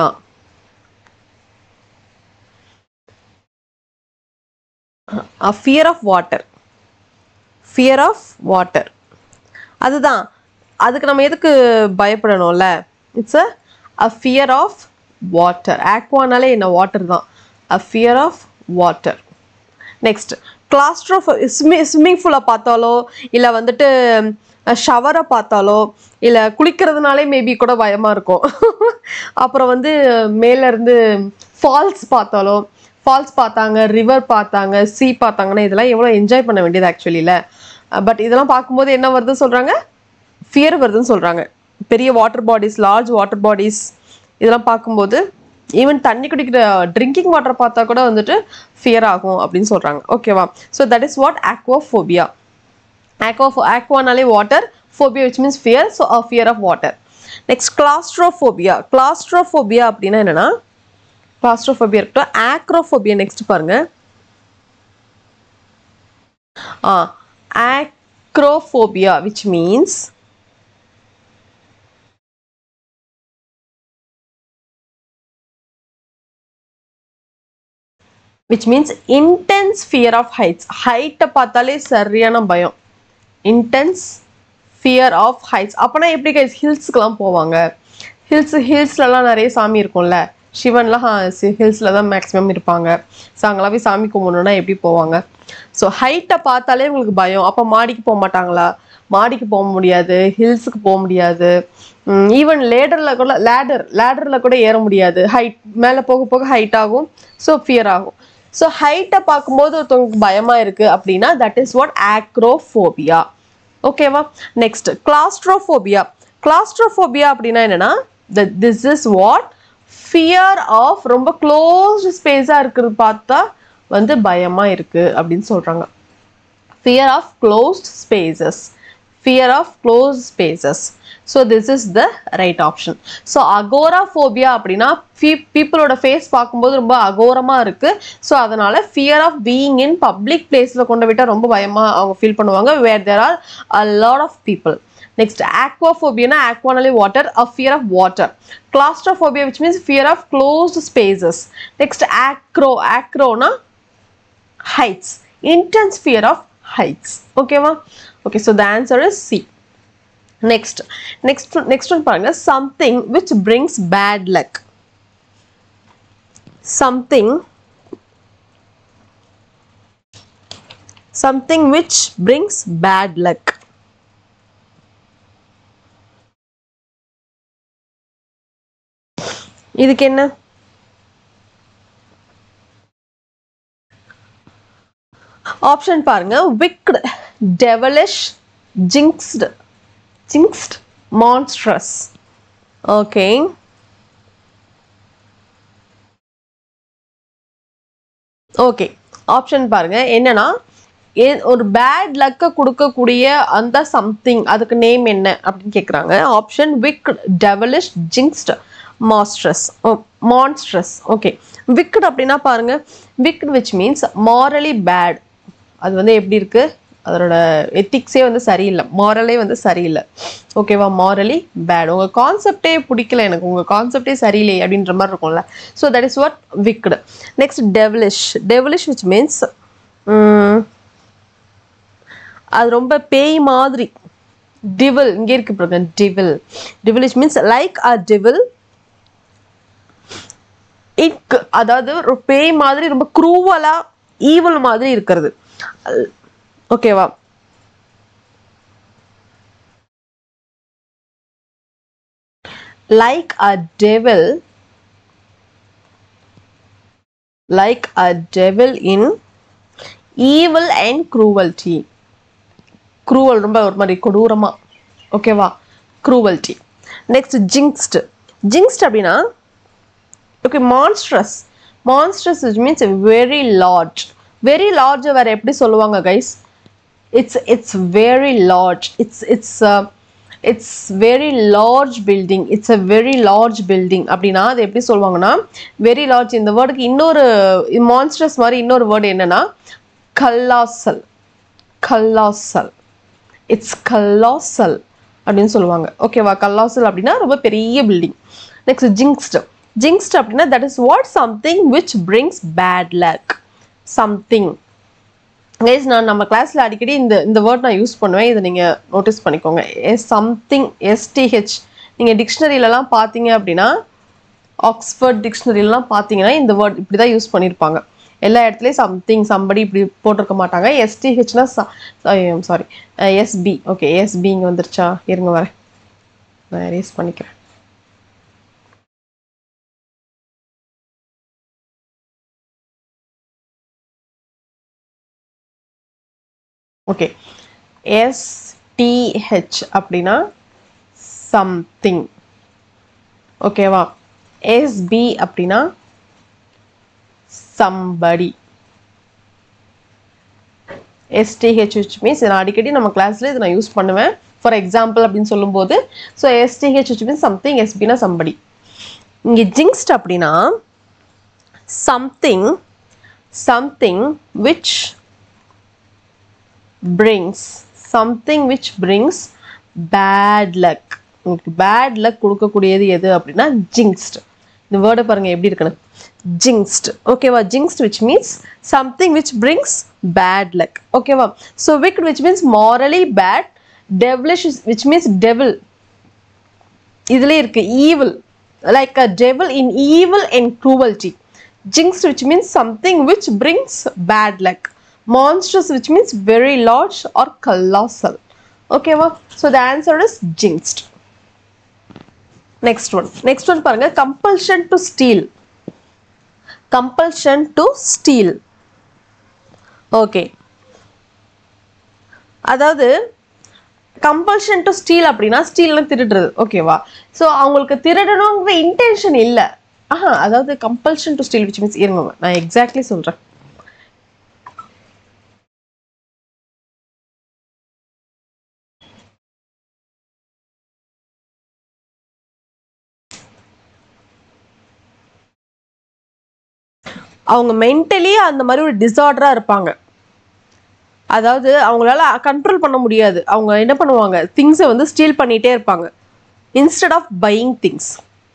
fear of water, fear of water அதுதான். அதுக்கு நம்ம எதுக்கு பயப்படணும்ல? It's a fear of water. ஆக்வானாலே என்ன வாட்டர் தான், a fear of water. Next கிளாஸ்ட்ரோஃபோ, ஸ்விம்மிங் பூலை பார்த்தாலோ இல்லை வந்துட்டு ஷவரை பார்த்தாலோ இல்லை குளிக்கிறதுனாலே மேபி கூட பயமாக இருக்கும். அப்புறம் வந்து மேலேருந்து ஃபால்ஸ் பார்த்தாலோ, ஃபால்ஸ் பார்த்தாங்க, ரிவர் பார்த்தாங்க, சீ பார்த்தாங்கன்னா இதெல்லாம் எவ்வளோ என்ஜாய் பண்ண வேண்டியது ஆக்சுவலியில். பட் இதெல்லாம் பார்க்கும்போது என்ன வருதுன்னு சொல்கிறாங்க, ஃபியர் வருதுன்னு சொல்கிறாங்க. பெரிய water bodies, large water bodies இதெல்லாம் பார்க்கும்போது ஈவன் தண்ணி குடிக்கிற ட்ரிங்கிங் வாட்டர் பார்த்தா கூட வந்துட்டு ஃபியர் ஆகும் அப்படின்னு சொல்கிறாங்க ஓகேவா. So that is what aquaphobia. Aqua, aquanaலே water, phobia which means fear, so a fear of water. Next claustrophobia. Claustrophobia அப்படினா என்னன்னா, claustrophobia இருக்கட்டும், acrophobia next பாருங்க. ஆ acrophobia which means which means intense fear of heights. height பார்த்தாலே சரியான பயம், intense fear of heights. அப்பனா எப்படி கைஸ் ஹில்ஸ்க்குலாம் போவாங்க? ஹில்ஸ் ஹில்ஸ்லலாம் நிறைய சாமி இருக்கும்ல, சிவன்லாம் ஹில்ஸில் தான் மேக்ஸிமம் இருப்பாங்க. ஸோ அங்கெல்லாம் போய் சாமி கும்பிடணுன்னா எப்படி போவாங்க? ஸோ ஹைட்டை பார்த்தாலே உங்களுக்கு பயம். அப்போ மாடிக்கு போக மாட்டாங்களா? மாடிக்கு போக முடியாது, ஹில்ஸுக்கு போக முடியாது, ஈவன் லேடரில் கூட லேடர் லேடரில் கூட ஏற முடியாது. ஹைட் மேலே போக போக ஹைட் ஆகும், ஸோ ஃபியர் ஆகும். ஸோ ஹைட்டை பார்க்கும்போது ஒருத்தவங்களுக்கு பயமாக இருக்குது அப்படின்னா தட் இஸ் வாட் ஆக்ரோஃபோபியா ஓகேவா. Next claustrophobia. கிளாஸ்ட்ரோஃபோபியா அப்படின்னா என்னன்னா, this is what fear of ரொம்ப க்ளோஸ்டு ஸ்பேஸாக இருக்கிறது பார்த்தா வந்து பயமாக இருக்குது அப்படின்னு சொல்கிறாங்க. Fear of closed spaces, fear of closed spaces. So this is the right option. So agoraphobia அப்படின்னா பீப்புளோட ஃபேஸ் பார்க்கும்போது ரொம்ப அகோரமாக இருக்குது, ஸோ அதனால் fear of being in public பிளேஸில் கொண்டு விட்டால் ரொம்ப பயமாக அவங்க ஃபீல் பண்ணுவாங்க, where there R a lot of people. Next ஆக்வாஃபோபியானா, ஆக்வானாலே water, a fear of water. Claustrophobia which means fear of closed spaces. Next acro, ஆக்ரோனா heights, intense fear of heights. Okay va? Okay, so the answer is C. Next, next, next one பாருங்க, something which brings bad luck. Something, something which brings bad luck. இதுக்கு என்ன? Option பாருங்க, wicked, devilish, jinxed, jinxed, monstrous. Okay, okay option பாருங்க. என்னன்னா, ஒரு bad லக்கை கொடுக்கக்கூடிய அந்த something, அதுக்கு நேம் என்ன அப்படின்னு கேட்குறாங்க. Option wicked, devilish, jinxed, monstrous. monstrous. ஓகே, wicked அப்படின்னா பாருங்க, wicked which means morally bad. அது வந்து எப்படி இருக்கு, அதோட எத்திக்ஸே வந்து சரியில்லை, மாரலே வந்து சரியில்லை ஓகேவா. மாரலி பேட், உங்கள் கான்செப்டே பிடிக்கல எனக்கு, உங்கள் கான்செப்டே சரியில்லை அப்படின்ற மாதிரி இருக்கும்ல. So that is what wicked. நெக்ஸ்ட் devilish. devilish which means அது ரொம்ப பேய் மாதிரி. devil இங்கே இருக்கு பாருங்க, devil. devilish means like a devil. இக் அதாவது ஒரு பேய் மாதிரி, ரொம்ப க்ரூவலா ஈவல் மாதிரி இருக்கிறது ஓகேவா. Like a devil, like a devil in evil and cruelty. Cruel ரொம்ப ஒரு மாதிரி கொடூரமா ஓகேவா, க்ரூவல்டி. நெக்ஸ்ட் ஜிங்ஸ்ட். ஜிங்ஸ்ட் அப்படின்னா Okay, monstrous. Monstrous which means very large. Very large வேற எப்படி சொல்லுவாங்க guys? It's it's very large. It's it's uh, it's very large building. It's a very large building. அப்படினா அது எப்படி சொல்வாங்கன்னா very large. இந்த வேர்டுக்கு இன்னொரு monstrous மாதிரி இன்னொரு வேர்ட் என்னன்னா colossal. Colossal. It's colossal அப்படினு சொல்லுவாங்க. ஓகேவா? colossal அப்படினா ரொம்ப பெரிய பில்டிங். Next, jinxed. Jinxed அப்படினா that is what something which brings bad luck. Something. Guys, நான் நம்ம கிளாஸ்ல அடிக்கடி இந்த இந்த வேர்ட் நான் யூஸ் பண்ணுவேன். இதை நீங்க நோட்டீஸ் பண்ணிக்கோங்க. something sth நீங்க டிக்ஷனரியில எல்லாம் பாத்தீங்க அப்படினா ஆக்ஸ்ஃபோர்ட் டிக்ஷனரியில எல்லாம் பாத்தீங்கன்னா இந்த வேர்ட் இப்படி தான் யூஸ் பண்ணிருப்பாங்க. எல்லா இடத்துலயும் something somebody இப்படி போட்டுக்க மாட்டாங்க. sth னா சாரி sb. ஓகே, sb இங்க வந்துருச்சா? இருங்க வரேன். நான் erase பண்ணிக்கிறேன். ஓகே, sth அப்படினா something. ஓகேவா? sb அப்படினா somebody. sth which means நான் அடிக்கடி நம்ம கிளாஸ்ல இதை நான் யூஸ் பண்ணுவேன். ஃபார் எக்ஸாம்பிள் அப்படின்னு சொல்லும்போது so sth which means something, sb னா somebody. இங்கே jinxed அப்படினா something something which brings something which brings bad luck. உங்களுக்கு bad luck கொடுக்கக்கூடியது எது அப்படின்னா jinxed. இந்த வேர்டை பாருங்க எப்படி இருக்குன்னு. jinxed. ஓகேவா? jinxed which means something which brings bad luck. ஓகேவா? so wicked which means morally bad. devilish which means devil. இதுல இருக்கு evil, like a devil in evil and cruelty. jinxed which means something which brings bad luck. Monstrous which means very large or colossal. Okay, wow. So the answer is jinxed. Next one. Next one paranga, compulsion to steal. Compulsion to steal. Okay. அதாவது compulsion to steal அப்படினா steal திருடுறது. ஓகேவா? So அவங்களுக்கு திருடணும்ங்கற intention இல்ல. ஆஹா, அதாவது compulsion to steal which means இருங்க நான் exactly சொல்றேன். அவங்க மென்டலி அந்த மாதிரி ஒரு டிசார்டரா இருப்பாங்க. அதாவது அவங்களால கண்ட்ரோல் பண்ண முடியாது. அவங்க என்ன பண்ணுவாங்க, திங்ஸை வந்து ஸ்டீல் பண்ணிட்டே இருப்பாங்க இன்ஸ்டெட் ஆஃப் பையிங் திங்ஸ்.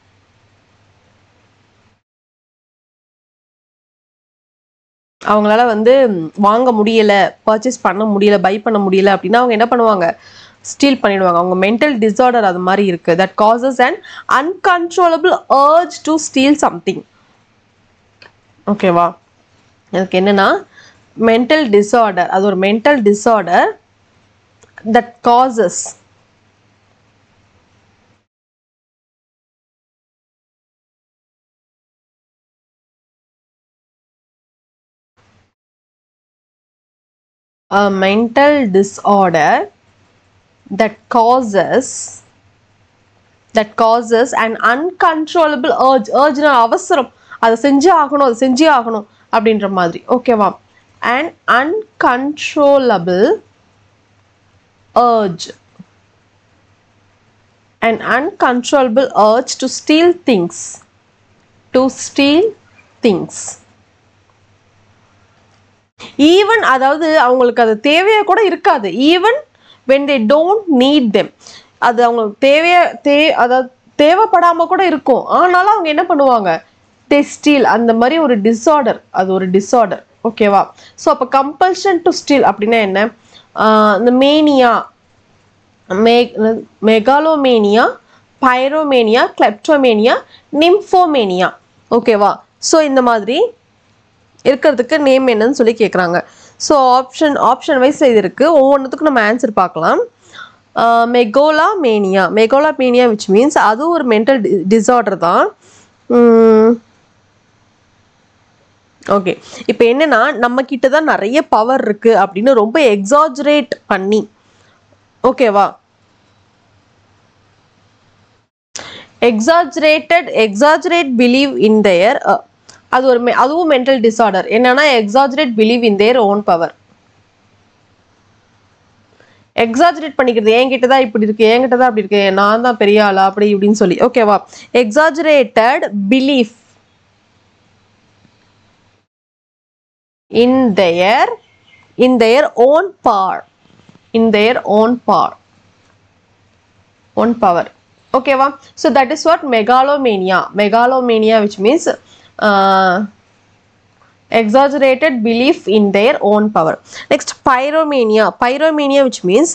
அவங்களால வந்து வாங்க முடியல, பர்ச்சேஸ் பண்ண முடியல, பை பண்ண முடியல அப்படின்னா அவங்க என்ன பண்ணுவாங்க, ஸ்டீல் பண்ணிடுவாங்க. அவங்க மென்டல் டிசார்டர் அது மாதிரி இருக்கு. That causes an uncontrollable urge to steal something. ஓகேவா? எனக்கு என்னன்னா மென்டல் டிசார்டர், அது ஒரு mental disorder that causes a mental disorder that causes that causes an uncontrollable urge. urge na அவசரம், அதை செஞ்சே ஆகணும், அதை செஞ்சே ஆகணும் அப்படின்ற மாதிரி. ஓகேவா? an uncontrollable urge an uncontrollable urge to steal things to steal things. Even அதாவது அவங்களுக்கு அது தேவையா கூட இருக்காது. Even when they don't need them, அது அவங்களுக்கு தேவையா தே அதாவது தேவைப்படாம கூட இருக்கும். ஆனாலும் அவங்க என்ன பண்ணுவாங்க, they steal. அந்த மாதிரி ஒரு டிசார்டர், அது ஒரு டிசார்டர். ஓகேவா? ஸோ அப்போ கம்பல்ஷன் டு ஸ்டீல் அப்படின்னா என்ன, இந்த மேனியா, மே மெகாலோமேனியா, பைரோமேனியா, கிளெப்டோமேனியா, நிம்ஃபோமேனியா. ஓகேவா? ஸோ இந்த மாதிரி இருக்கிறதுக்கு நேம் என்னன்னு சொல்லி கேட்குறாங்க. ஸோ ஆப்ஷன் ஆப்ஷன் வைஸ் இது இருக்குது. ஒவ்வொன்றுத்துக்கும் நம்ம ஆன்சர் பார்க்கலாம். Megalomania, megalomania which means அது ஒரு மென்டல் டிசார்டர் தான். ஓகே, இப்போ என்னன்னா நம்ம கிட்ட தான் நிறைய பவர் இருக்குது அப்படின்னு ரொம்ப எக்ஸாஜரேட் பண்ணி, ஓகேவா, exaggerated exaggerate believe in their uh, அது ஒரு அதுவும் mental disorder என்னன்னா exaggerate believe in their own power. exaggerate பண்ணிக்கிறது என்கிட்ட தான் இப்படி இருக்கு என்கிட்ட தான் அப்படி இருக்கு நான் தான் பெரிய ஆளா அப்படி இப்படின்னு சொல்லி ஓகேவா exaggerated belief in their in their own power in their own power own power okay va so that is what megalomania megalomania which means uh, exaggerated belief in their own power. Next pyromania pyromania which means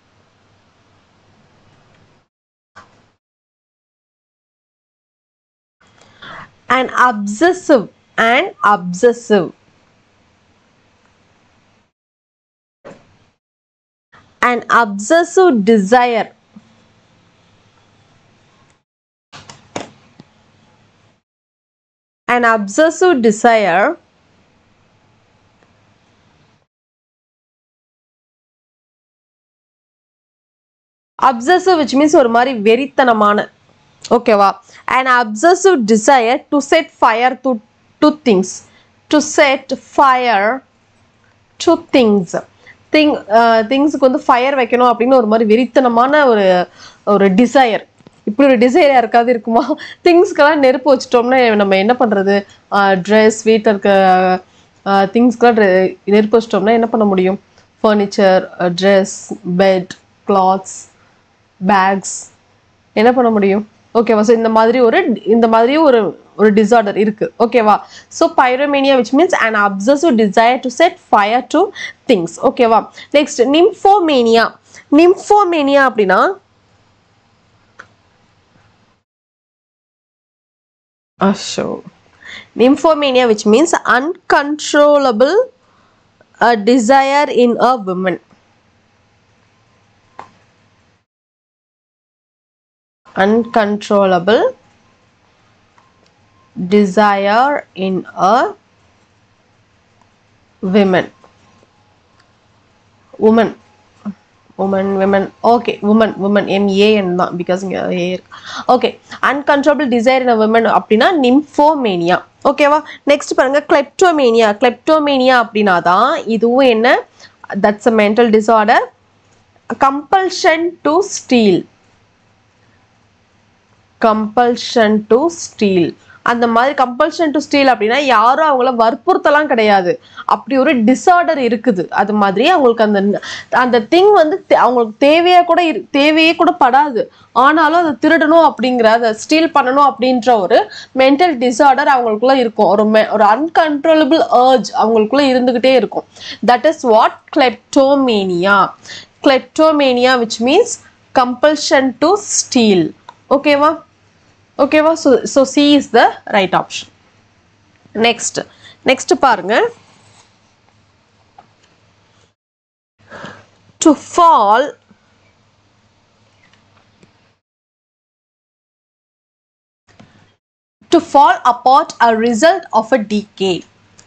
an obsessive and obsessive an obsessive desire an obsessive desire obsessive which means ஒரு மாதிரி வெறித்தனமான ஓகேவா an obsessive desire to set fire to to things to set fire to things thing திங்ஸ்க்கு வந்து fire வைக்கணும் அப்படின்னு ஒரு மாதிரி வெறித்தனமான ஒரு ஒரு டிசையர் இப்படி ஒரு டிசைர் யாருக்காவது இருக்குமா திங்ஸ்க்கெல்லாம் நெருப்பு வச்சிட்டோம்னா நம்ம என்ன பண்ணுறது ட்ரெஸ் வீட்டில் இருக்க திங்ஸ்க்கெல்லாம் நெருப்பு வச்சிட்டோம்னா என்ன பண்ண முடியும் furniture dress bed clothes bags என்ன பண்ண முடியும் ஓகேவா ஸோ இந்த மாதிரி ஒரு இந்த மாதிரி ஒரு ஒரு டிசார்டர் இருக்கு ஓகேவா so pyromania which means an obsessive desire to set fire to things ஓகேவா நெக்ஸ்ட் நிம்ஃபோமேனியா நிம்ஃபோமேனியா அப்படின்னா அஷோ nymphomania which means uncontrollable uh, desire in a woman uncontrollable desire in a woman woman woman women okay woman woman m a n because a okay uncontrollable desire in a woman அப்படினா nymphomania ஓகேவா next பாருங்க kleptomania kleptomania அப்படினா தான் இதுவும் என்ன that's a mental disorder compulsion to steal compulsion to steal அந்த மாதிரி compulsion to steal அப்படின்னா யாரும் அவங்கள வற்புறுத்தலாம் கிடையாது அப்படி ஒரு டிசார்டர் இருக்குது அது மாதிரி அவங்களுக்கு அந்த அந்த திங் வந்து அவங்களுக்கு தேவையா கூட தேவையே கூட படாது ஆனாலும் அதை திருடணும் அப்படிங்கிற அதை ஸ்டீல் பண்ணணும் அப்படின்ற ஒரு மென்டல் டிசார்டர் அவங்களுக்குள்ள இருக்கும் ஒரு ஒரு அன்கண்ட்ரோலபிள் அர்ஜ் அவங்களுக்குள்ள இருந்துகிட்டே இருக்கும் that is what kleptomania kleptomania which means compulsion to steal okay va okay va so so C is the right option next next parunga to fall to fall apart a result of a decay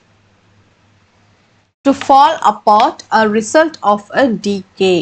to fall apart a result of a decay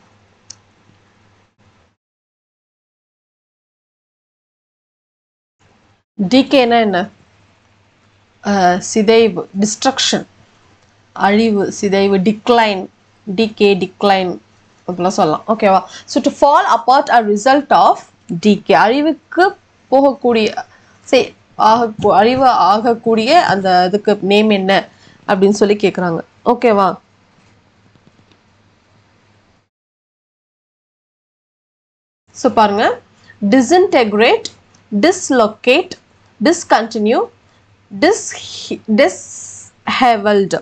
decay na enna uh, சிதைவு destruction அழிவு சிதைவு decline decay decline அப்படிலாம் சொல்லலாம் ஓகேவா so to fall apart a result of decay அழிவுக்கு போகக்கூடிய சரி ஆக அழிவு ஆகக்கூடிய அந்த அதுக்கு நேம் என்ன அப்படின்னு சொல்லி கேக்குறாங்க ஓகேவா so பாருங்க disintegrate dislocate discontinue dis disheveled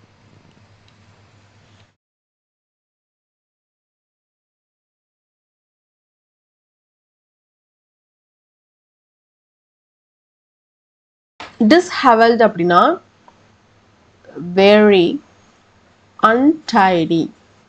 disheveled அப்படினா very untidy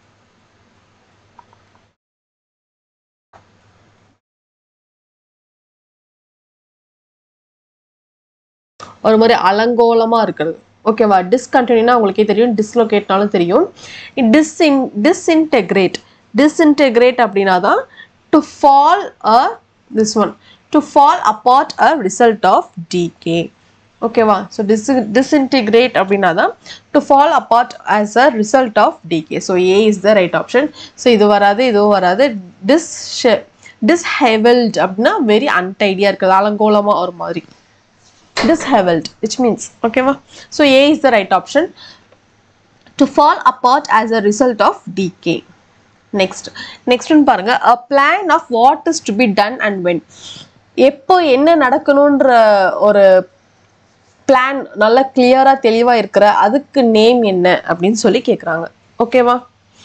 ஒரு மாதிரி அலங்கோலமா இருக்குது ஓகேவா டிஸ்கண்டினியூனா உங்களுக்கே தெரியும் டிஸ்லோகேட்னாலும் தெரியும் டிஸ்இன் டிஸ்இன்டெகிரேட் டிஸ்இன்டெகிரேட் அப்படினா தான் to fall a this one to fall apart a result of decay. Okay va, so dis disintegrate அப்படினா தான் to fall apart as a result of decay. So A is the right option. So இது வராது இது வராது. dis disheveled அப்படினா very untidy இருக்குது, அலங்கோலமா ஒரு மாதிரி. Disheveled which means okay va, so A is the right option. To fall apart as a result of decay. Next next one பாருங்க, a plan of what is to be done and when. எப்போ என்ன நடக்கணும்ன்ற ஒரு plan நல்ல கிளியரா தெளிவா இருக்கிற அதுக்கு name என்ன அப்படின்னு சொல்லி கேக்குறாங்க. ஓகேவா?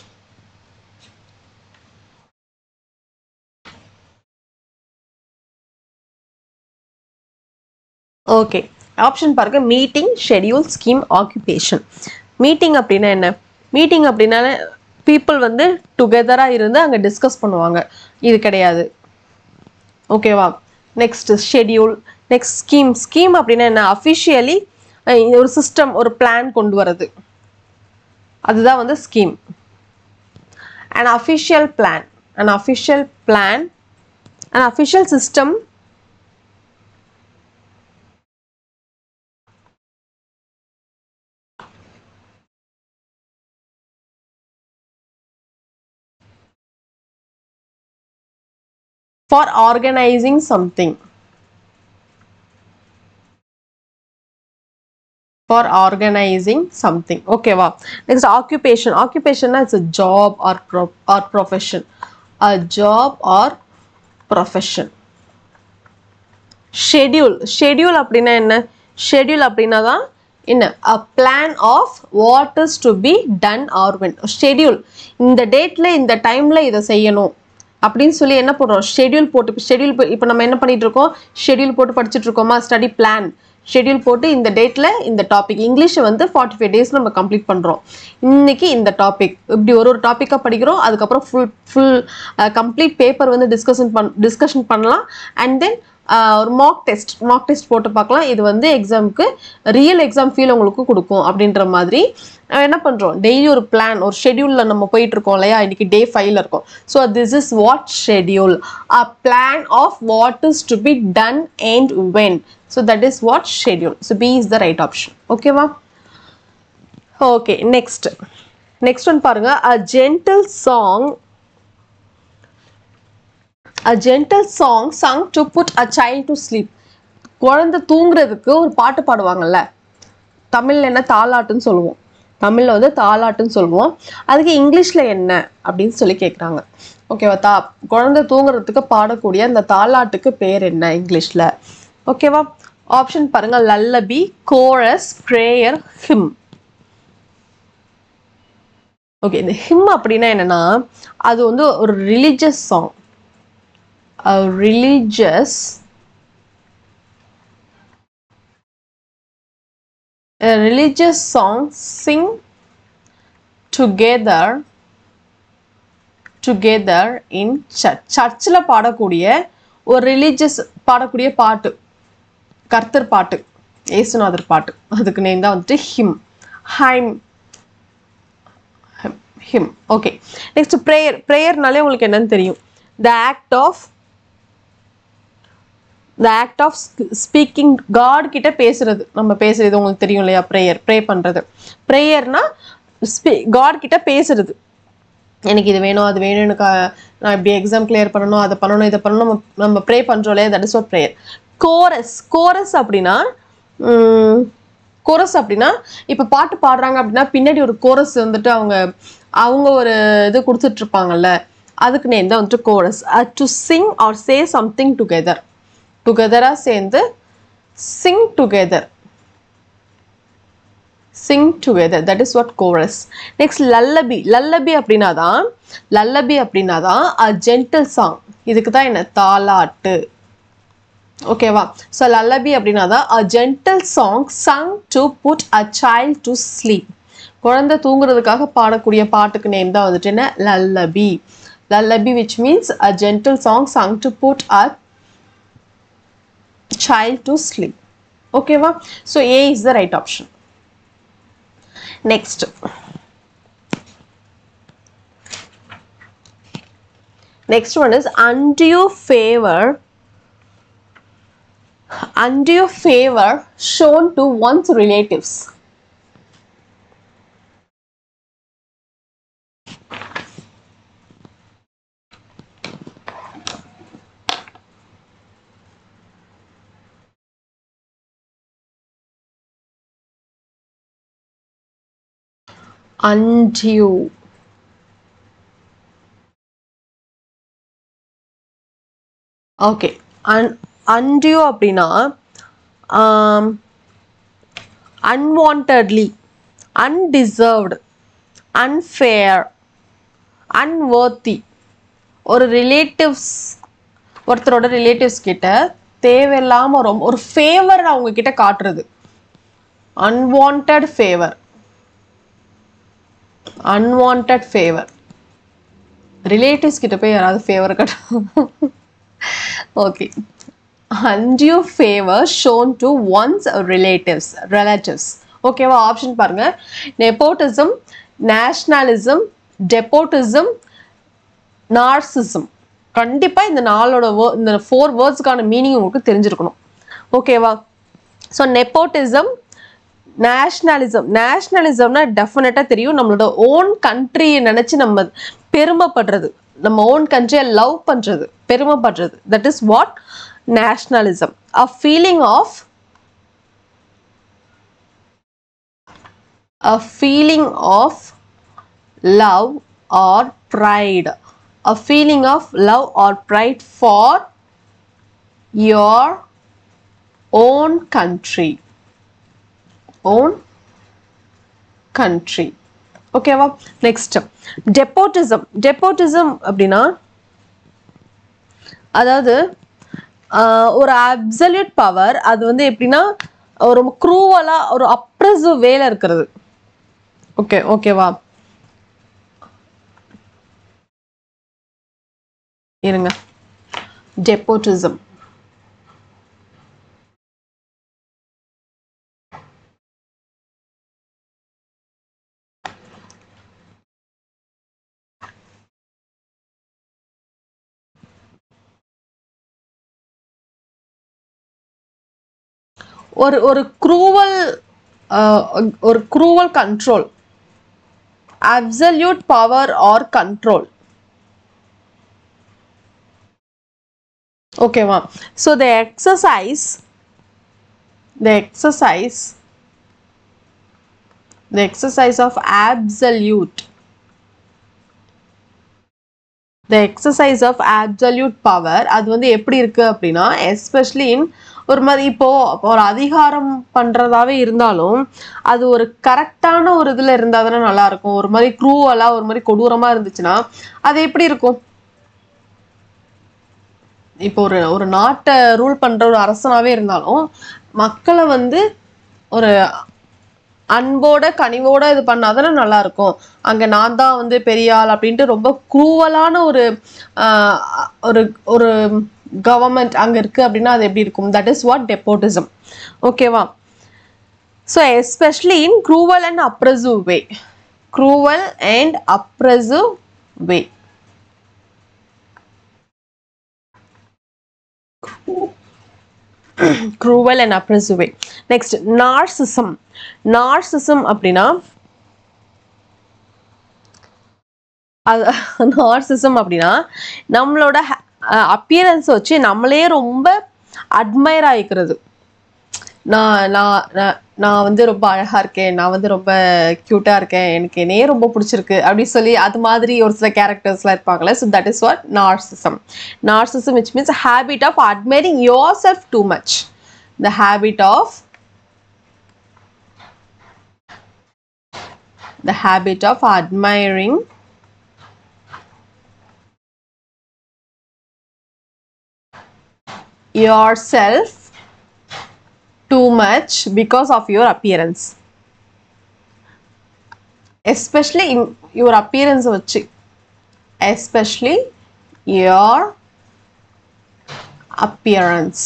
ஓகே, ஆப்ஷன் பாருங்க, meeting, schedule, scheme, occupation. Meeting அப்படின்னா என்ன? மீட்டிங் அப்படின்னா பீப்புள் வந்து டுகெதராக இருந்து அங்கே டிஸ்கஸ் பண்ணுவாங்க, இது கிடையாது. ஓகேவா? Next schedule. Next scheme. Scheme அப்படின்னா என்ன? அஃபிஷியலி ஒரு சிஸ்டம், ஒரு பிளான் கொண்டு வரது, அதுதான் வந்து scheme. And official plan, and official plan and official system for organizing something. For organizing something. Okay va. Next occupation. Occupation is a job or pro or profession. A job or profession. Schedule. Schedule அப்படினா என்ன? Schedule அப்படினா தான் என்ன? A plan of what is to be done or when. Schedule. இந்த டேட்ல இந்த டைம்ல இதை செய்யணும் அப்படின்னு சொல்லி என்ன போடுறோம்? ஷெட்யூல் போட்டு. ஷெட்யூல் இப்போ நம்ம என்ன பண்ணிட்டு இருக்கோம்? ஷெட்யூல் போட்டு படிச்சுட்டு இருக்கோமா? Study plan. ஷெட்யூல் போட்டு இந்த டேட்டில் இந்த டாபிக், இங்கிலீஷை வந்து ஃபார்ட்டி ஃபைவ் டேஸ் நம்ம கம்ப்ளீட் பண்ணுறோம். இன்னைக்கு இந்த டாபிக், இப்படி ஒரு ஒரு டாப்பிக்காக படிக்கிறோம். அதுக்கப்புறம் ஃபுல் ஃபுல் கம்ப்ளீட் பேப்பர் வந்து டிஸ்கஷன் பண் டிஸ்கஷன் பண்ணலாம். அண்ட் தென் ஒரு மாக் டெஸ்ட் மாக் டெஸ்ட் போட்டு பார்க்கலாம். இது வந்து எக்ஸாமுக்கு ரியல் எக்ஸாம் ஃபீல் உங்களுக்கு கொடுக்கும் அப்படின்ற மாதிரி என்ன பண்ணுறோம்? டெய்லி ஒரு பிளான், ஒரு ஷெட்யூலில் நம்ம போயிட்டு இருக்கோம் இல்லையா? இன்னைக்கு டே ஃபைவ்ல இருக்கும். So this is what schedule, a plan of what is to be done and when. So that is what schedule. So B is the right option. ஓகேவா? ஓகே, நெக்ஸ்ட் நெக்ஸ்ட் ஒன் பாருங்க, a gentle song a gentle song sung to put a child to sleep. குழந்தை தூங்குறதுக்கு ஒரு பாட்டு பாடுவாங்கல்ல, தமிழ்ல என்ன? தாலாட்டுன்னு சொல்லுவோம். தமிழ்ல வந்து தாலாட்டுன்னு சொல்லுவோம். அதுக்கு இங்கிலீஷ்ல என்ன அப்படின்னு சொல்லி கேட்குறாங்க. ஓகேவா? தா குழந்தை தூங்குறதுக்கு பாடக்கூடிய அந்த தாலாட்டுக்கு பேர் என்ன இங்கிலீஷ்ல? ஓகேவா? ஆப்ஷன் பாருங்க, lullaby, chorus, prayer, hymn. Okay, இந்த ஹிம் அப்படின்னா என்னன்னா, அது வந்து ஒரு religious song. A religious a religious song sing together together in church. சர்ச்சில் பாடக்கூடிய ஒரு ரிலீஜியஸ் பாடக்கூடிய பாட்டு, கர்த்தர் பாட்டு, ஏசுநாதர் பாட்டு, அதுக்கு நேம் தான் வந்துட்டு hymn. Hymn hymn. Okay, next prayer. ப்ரேயர்னாலே உங்களுக்கு என்னன்னு தெரியும்? The act of the act of speaking, God கிட்ட பேசுறது, நம்ம பேசுறது உங்களுக்கு தெரியும் இல்லையா? ப்ரேயர், ப்ரே பண்றது. ப்ரேயர்னா God கிட்ட பேசுறது. எனக்கு இது வேணும், அது வேணும், எனக்கு நான் இப்படி எக்ஸாம் கிளியர் பண்ணணும், அதை பண்ணணும், இதை பண்ணணும், நம்ம நம்ம ப்ரே பண்றோம் இல்லையா? That is what prayer. Chorus. Chorus அப்படின்னா கோரஸ் அப்படின்னா இப்போ பாட்டு பாடுறாங்க அப்படின்னா பின்னாடி ஒரு கோரஸ் வந்துட்டு அவங்க அவங்க ஒரு இது கொடுத்துட்டு இருப்பாங்கல்ல, அதுக்கு நேம் தான் வந்துட்டு chorus. To sing or say something together. டுகெதரா சேர்ந்து sing together, sing together, that is what chorus. Next lullaby. Lullaby அப்படின்னா தான் லல்லபி அப்படின்னா தான் அ ஜென்டில் சாங். இதுக்கு தான் என்ன? தாலாட்டு. ஓகேவா? ஸோ லல்லபி அப்படின்னா தான் a gentle song sung to put a child to sleep. குழந்தை தூங்குறதுக்காக பாடக்கூடிய பாட்டுக்கு நேம் தான் வந்துட்டு என்ன? Lullaby. Lullaby, which means a gentle song sung to put a child to sleep. Okay va? So A is the right option. Next, next one is undue favor undue favor shown to one's relatives. Undue. Okay. Un undue அப்படினா um, unwantedly, undeserved, unfair, unworthy. ஒரு relatives ஒருத்தரோட relatives கிட்ட தேவையில்லாம ரொம்ப ஒரு favour அவங்க கிட்ட காட்டுறது. unwanted favor. unwanted favor. Relatives கிட்ட போய் யாராவது ஃபேவர் காட்டுறாங்க. Okay. Undue favor shown to one's relatives. Relatives. Okay, வா ஆப்ஷன் பாருங்க. Nepotism, nationalism, despotism, narcissism. கண்டிப்பா இந்த நாலோட இந்த ஃபோர் வேர்ட்ஸ்க்கான மீனிங் உங்களுக்கு தெரிஞ்சிருக்கணும். ஓகேவா? So nepotism, nationalism. நேஷ்னலிசம்னா டெஃபினட்டா தெரியும், நம்மளோட ஓன் கண்ட்ரியை நினைச்சு நம்ம பெருமைப்படுறது, நம்ம ஓன் கண்ட்ரியை லவ் பண்றது, பெருமைப்படுறது. That is what nationalism. A feeling of a feeling of love or pride. A feeling of love or pride for your own country. Own country. Okay, va? Next. Despotism. Despotism அப்படினா அதாவது ஒரு absolute power, அது வந்து எப்படின்னா ஒரு க்ரூவலா ஒரு oppressive வேல இருக்கிறது. ஓகே ஓகேவா இருங்க. டெப்போட்டிசம். ஒரு ஒரு க்ரூவல் ஒரு cruel control, absolute power or control. ஓகேவா? So the exercise the exercise the exercise of absolute the exercise of absolute power, அது வந்து எப்படி இருக்கு அப்படின்னா, எஸ்பெஷலி இன் ஒரு மாதிரி இப்போ ஒரு அதிகாரம் பண்றதாவே இருந்தாலும் அது ஒரு கரெக்டான ஒரு இதுல இருந்தா தானே நல்லா இருக்கும். ஒரு மாதிரி க்ரூவலா ஒரு மாதிரி கொடூரமா இருந்துச்சுன்னா அது எப்படி இருக்கும்? இப்போ ஒரு ஒரு நாட்டை ரூல் பண்ற ஒரு அரசனாவே இருந்தாலும் மக்களை வந்து ஒரு அன்போட கனிவோட இது பண்ணாதானே நல்லா இருக்கும். அங்க நான் தான் வந்து பெரிய ஆள் அப்படின்ட்டு ரொம்ப க்ரூவலான ஒரு ஒரு ஒரு கவர்மெண்ட் அங்க இருக்கு அப்படின்னா அது எப்படி இருக்கும்? That is what despotism. ஓகேவா? So especially in cruel and oppressive way. Cruel and oppressive way. cruel and oppressive way. Next, narcissism. narcissism அப்படினா narcissism அப்படினா நம்மளோட அப்பியரன்ஸ் வச்சு நம்மளே ரொம்ப அட்மையர் ஆயிக்கிறது. நான் நான் நான் வந்து ரொம்ப அழகா இருக்கேன், நான் வந்து ரொம்ப கியூட்டா இருக்கேன், எனக்கு என்னையே ரொம்ப பிடிச்சிருக்கு அப்படி சொல்லி அது மாதிரி ஒரு சில கேரக்டர்ஸ்லாம் இருப்பாங்களே. So that is what narcissism. narcissism which means a habit of admiring yourself too much. The habit of the habit of admiring yourself too much because of your appearance, especially in your appearance vachi, especially your appearance.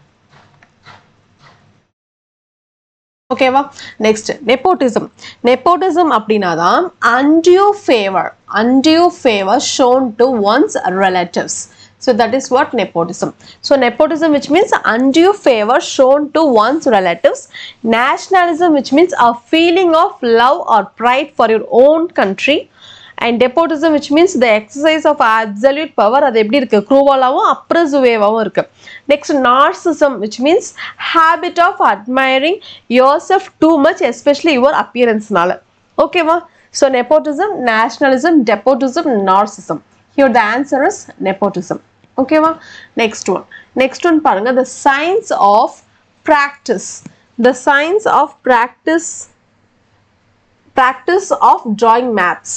Okay va? Next, nepotism. nepotism அப்படினா undue favor undue favor shown to one's relatives. So that is what nepotism. So nepotism, which means undue favor shown to one's relatives. Nationalism, which means a feeling of love or pride for your own country. And despotism, which means the exercise of absolute power. அது எப்படி இருக்கு, cruel-ஆவும் oppressive-ஆவும் இருக்கு. Next, narcissism, which means habit of admiring yourself too much, especially your appearance-னால. Okay va? So nepotism, nationalism, despotism, narcissism. Here the answer is nepotism. Okay va? Next one. Next one paranga, the science of practice. The science of practice. Practice of drawing maps.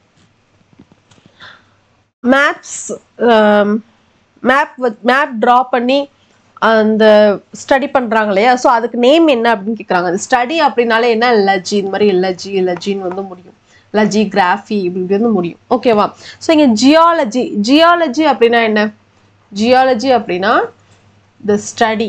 Maps. Um, map map draw பண்ணி அந்த study பண்றாங்க இல்லையா, so அதுக்கு name என்ன அப்படின்னு கேட்குறாங்க. அந்த study அப்படின்னாலே என்ன, லஜி, இந்த மாதிரி லஜி லஜின்னு வந்து முடியும், லஜி கிராஃபி இப்படி இப்படி வந்து முடியும். ஓகேவா? ஸோ இங்கே ஜியாலஜி. ஜியாலஜி அப்படின்னா என்ன? ஜியாலஜி அப்படின்னா the study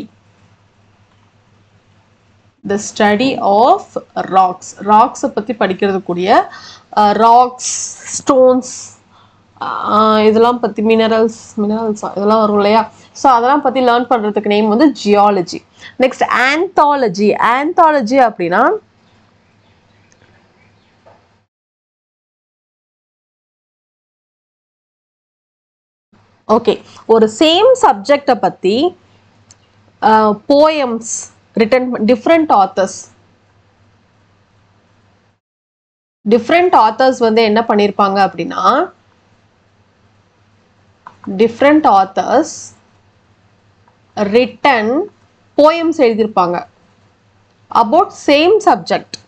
the study of rocks. rocks பத்தி படிக்கிறது கூடிய rocks, stones, இதெல்லாம் பத்தி மினரல்ஸ் மினரல்ஸ் இதெல்லாம் வரும் இல்லையா, ஸோ அதெல்லாம் பத்தி லேர்ன் பண்றதுக்கு நேம் வந்து ஜியாலஜி. Next anthology. ஆந்தாலஜி அப்படின்னா ஓகே, ஒரு சேம் சப்ஜெக்டை பற்றி poems written different authors different authors வந்து என்ன பண்ணியிருப்பாங்க அப்படின்னா, டிஃப்ரெண்ட் ஆத்தர்ஸ் ரிட்டன் போயம்ஸ் எழுதியிருப்பாங்க அபவுட் சேம் சப்ஜெக்ட்.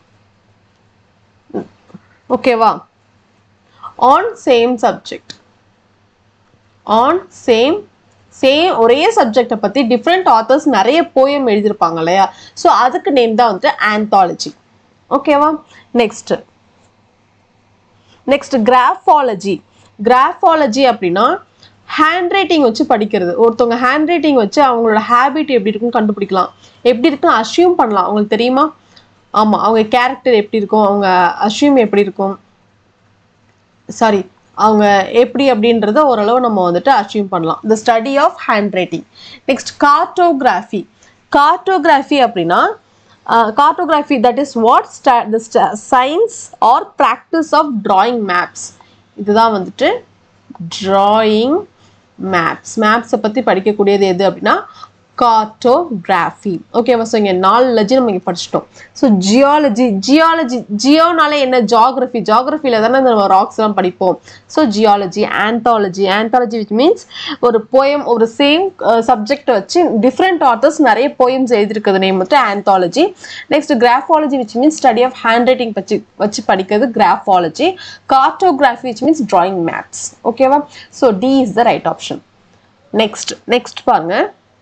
ஓகேவா? On same subject on same same ஒரே சப்ஜெக்டை பற்றி டிஃப்ரெண்ட் ஆத்தர்ஸ் நிறைய போயம் எழுதியிருப்பாங்க இல்லையா, ஸோ அதுக்கு நேம் தான் வந்துட்டு ஆந்தாலஜி. ஓகேவா? Next next graphology. கிராஃபாலஜி அப்படின்னா ஹேண்ட் ரைட்டிங் வச்சு படிக்கிறது. ஒருத்தவங்க ஹேண்ட் ரைட்டிங் வச்சு அவங்களோட ஹேபிட் எப்படி இருக்குன்னு கண்டுபிடிக்கலாம், எப்படி இருக்குன்னு அஸ்யூம் பண்ணலாம். அவங்களுக்கு தெரியுமா? ஆமாம், அவங்க கேரக்டர் எப்படி இருக்கும், அவங்க அஸ்யூம் எப்படி இருக்கும், சாரி அவங்க எப்படி அப்படின்றத ஓரளவு நம்ம வந்துட்டு அச்சீவ் பண்ணலாம். The study of hand writing. Next cartography. Cartography அப்படின்னா cartography that is what the science or practice of drawing maps. இதுதான் வந்துட்டு டிராயிங் மேப்ஸ். மேப்ஸை பற்றி படிக்கக்கூடியது எது அப்படின்னா கார்டோகிராஃபி. ஓகேவா? ஸோ இங்கே நாலு லஜி நம்ம இங்கே படிச்சிட்டோம். So geology. ஜியாலஜி ஜியோனாலே என்ன, ஜியாகிரஃபி. ஜியாகிரஃபியில் தானே நம்ம ராக்ஸ் எல்லாம் படிப்போம். So geology. Anthology. Anthology which means ஒரு போயம், ஒரு சேம் சப்ஜெக்டை வச்சு டிஃப்ரெண்ட் ஆத்தர்ஸ் நிறைய போயம்ஸ் எழுதிருக்கிறது நேம் வந்துட்டு anthology. Next graphology which means study of hand writing வச்சு வச்சு படிக்கிறது graphology. Cartography which means drawing maps. ஓகேவா? So D is the right option. Next next பாருங்க.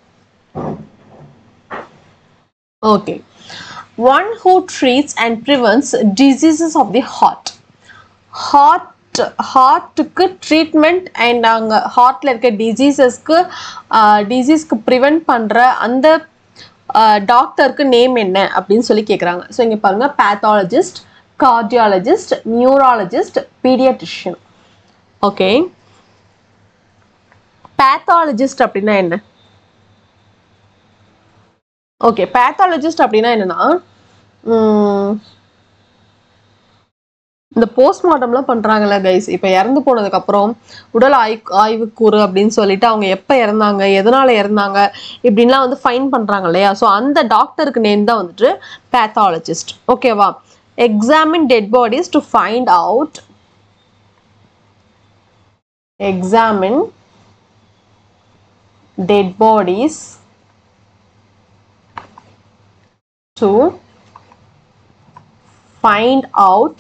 Okay, one who treats and prevents diseases of the heart. Heart heartக்கு treatment and அங்கே ஹார்ட்டில் இருக்க டிசீசஸ்க்கு டிசீஸ்க்கு prevent பண்ணுற அந்த டாக்டருக்கு நேம் என்ன அப்படின்னு சொல்லி கேட்குறாங்க. ஸோ இங்கே பாருங்கள், pathologist, cardiologist, neurologist, paediatrician. Okay, pathologist அப்படின்னா என்ன? ஓகே, பேத்தாலஜிஸ்ட் அப்படின்னா என்னன்னா, இந்த போஸ்ட்மார்ட்டம்லாம் பண்ணுறாங்கல்ல கைஸ், இப்போ இறந்து போனதுக்கப்புறம் உடல் ஆய் ஆய்வுக்கூறு அப்படின்னு சொல்லிட்டு அவங்க எப்போ இறந்தாங்க, எதனால் இறந்தாங்க இப்படின்லாம் வந்து ஃபைன் பண்ணுறாங்க இல்லையா, ஸோ அந்த டாக்டருக்கு நேம் தான் வந்துட்டு பேத்தாலஜிஸ்ட். ஓகேவா? Examine dead bodies to find out examine dead bodies to find out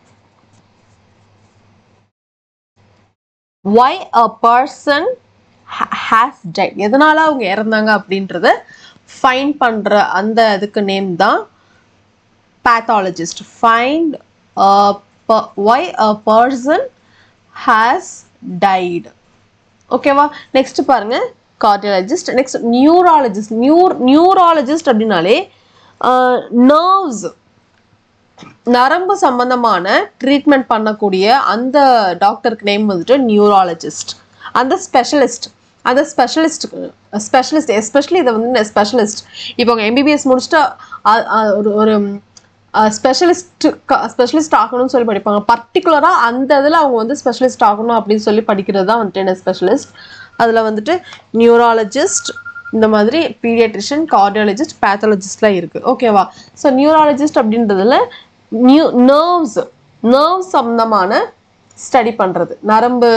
why a person ha has died. எதனால அவங்க இறந்தாங்க அப்படின்றத ஃபைண்ட் பண்ற அந்த அதுக்கு நேம் தான் pathologist. Find a why a person has died. ஓகேவா? நெக்ஸ்ட் பாருங்க, cardiologist. Next neurologist. நியூ நியூராலஜிஸ்ட் அப்படின்னாலே நர்வ்ஸ், நரம்பு சம்பந்தமான ட்ரீட்மெண்ட் பண்ணக்கூடிய அந்த டாக்டருக்கு நேம் வந்துட்டு நியூராலஜிஸ்ட். அந்த ஸ்பெஷலிஸ்ட் அது ஸ்பெஷலிஸ்ட் ஸ்பெஷலிஸ்ட் எஸ்பெஷலி இதை வந்து ஸ்பெஷலிஸ்ட் இப்போ அவங்க எம்பிபிஎஸ் முடிச்சுட்டு ஒரு ஒரு ஸ்பெஷலிஸ்ட் ஸ்பெஷலிஸ்ட் ஆகணும்னு சொல்லி படிப்பாங்க. பர்டிகுலராக அந்த இதில் அவங்க வந்து ஸ்பெஷலிஸ்ட் ஆகணும் அப்படின்னு சொல்லி படிக்கிறது தான் வந்துட்டு என்ன ஸ்பெஷலிஸ்ட். அதில் வந்துட்டு நியூராலஜிஸ்ட், இந்த மாதிரி பீடியாட்ரிஷியன், கார்டியாலஜிஸ்ட், பேத்தாலஜிஸ்ட்லாம் இருக்குது. ஓகேவா? ஸோ நியூராலஜிஸ்ட் அப்படின்றதுல நியூ நர்வ்ஸ் நர்வ் சம்பந்தமான ஸ்டடி பண்ணுறது, நரம்பு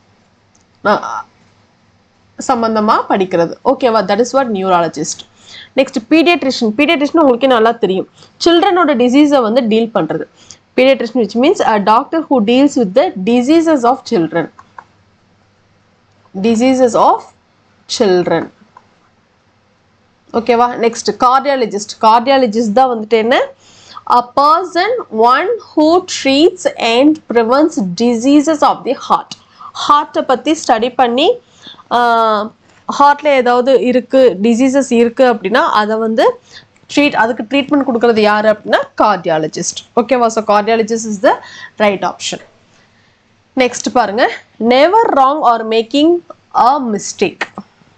சம்பந்தமாக படிக்கிறது. ஓகேவா? That is what neurologist. Next paediatrician. Paediatrician உங்களுக்கே நல்லா தெரியும், சில்ட்ரனோட டிசீஸை வந்து டீல் பண்ணுறது. Paediatrician which means a doctor who deals with the diseases of children. Diseases of children. ஓகேவா? Next cardiologist. கார்டியாலஜிஸ்ட் தான் வந்துட்டு என்ன, a person one who treats and prevents diseases of the heart. ஹார்ட்டை பற்றி ஸ்டடி பண்ணி ஹார்ட்டில் ஏதாவது இருக்குது, டிசீசஸ் இருக்குது அப்படின்னா அதை வந்து ட்ரீட் அதுக்கு ட்ரீட்மெண்ட் கொடுக்குறது யார் அப்படின்னா கார்டியாலஜிஸ்ட். ஓகேவா? So cardiologist is the right option. Next பாருங்க, never wrong or making a mistake.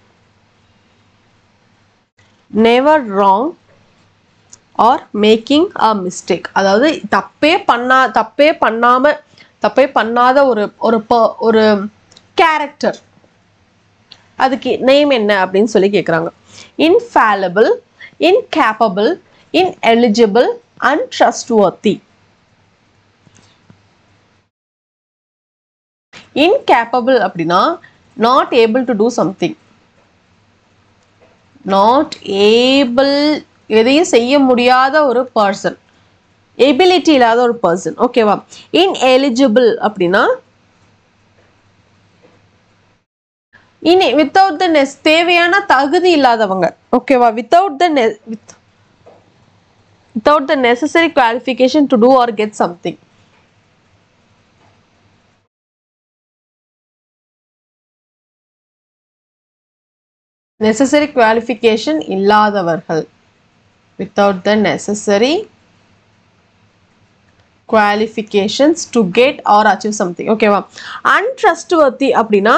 Never wrong or making a mistake, அதாவது தப்பே பண்ணா தப்பே பண்ணாம தப்பே பண்ணாத ஒரு ஒரு ஒரு கேரக்டர், அதுக்கு நேம் என்ன அப்படின்னு சொல்லி கேட்குறாங்க. Infallible, incapable, ineligible, untrustworthy. Incapable அப்படின்னா not able to do something, not able, எதையும் செய்ய முடியாத ஒரு பர்சன், எபிலிட்டி இல்லாத ஒரு பர்சன். ஓகேவா? இன்எலிஜிபிள் அப்படின்னா இன் வித்தவுட் த நெஸ் தேவையான தகுதி இல்லாதவங்க. ஓகேவா? Without the with without the necessary qualification to do or get something. Necessary qualification இல்லாதவர்கள், without the necessary qualifications to get or achieve something. ஓகேவா? untrustworthy அப்படின்னா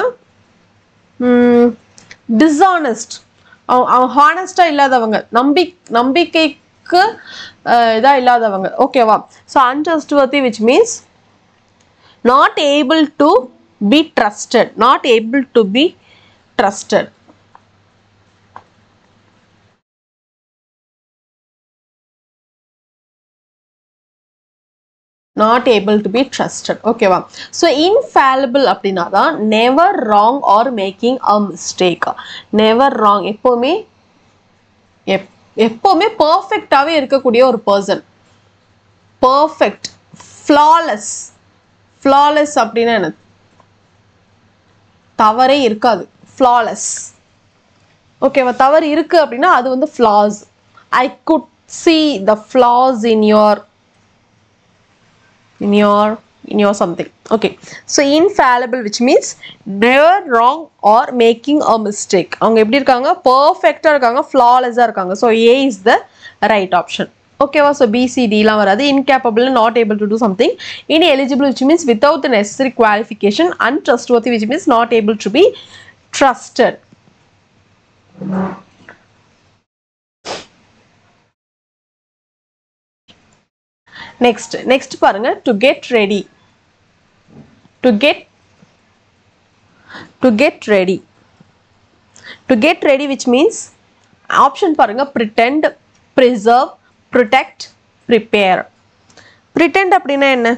dishonest, ஹானஸ்டா இல்லாதவங்க, நம்பி நம்பிக்கைக்கு இதா இல்லாதவங்க. ஓகேவா? So untrustworthy which means not able to be trusted, not able to be trusted. not able to be trusted. ஓகேவா? ஸோ infallible அப்படின்னா தான் never wrong or making a mistake. never wrong, எப்போவுமே எப்போவுமே பர்ஃபெக்டாகவே இருக்கக்கூடிய ஒரு பர்சன். Perfect, flawless. ஃப்ளாலெஸ் அப்படின்னா என்ன, தவறே இருக்காது, ஃப்ளாலெஸ். ஓகேவா? தவறு இருக்கு அப்படின்னா அது வந்து flaws. I could see the flaws in your in your in your something. Okay, so infallible which means never wrong or making a mistake. அவங்க எப்படி இருக்காங்க, பர்ஃபெக்ட்டா இருக்காங்க, ஃப்ளாலெஸ்ஸா இருக்காங்க. so A is the right option. okay va? so B C D லாம் வராது. incapable, not able to do something. ineligible which means without the necessary qualification. untrustworthy which means not able to be trusted. next next பாருங்க, to get ready. to get to get ready to get ready which means option பாருங்க, pretend, preserve, protect, prepare. pretend அப்படின்னா என்ன,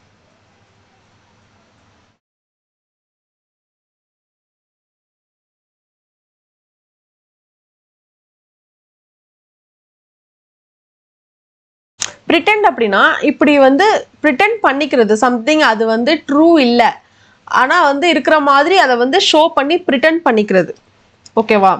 pretend அப்படின்னா இப்படி வந்து pretend பண்ணிக்கிறது something, அது வந்து ட்ரூ இல்லை ஆனா வந்து இருக்கிற மாதிரி அதை வந்து ஷோ பண்ணி pretend பண்ணிக்கிறது. ஓகேவா?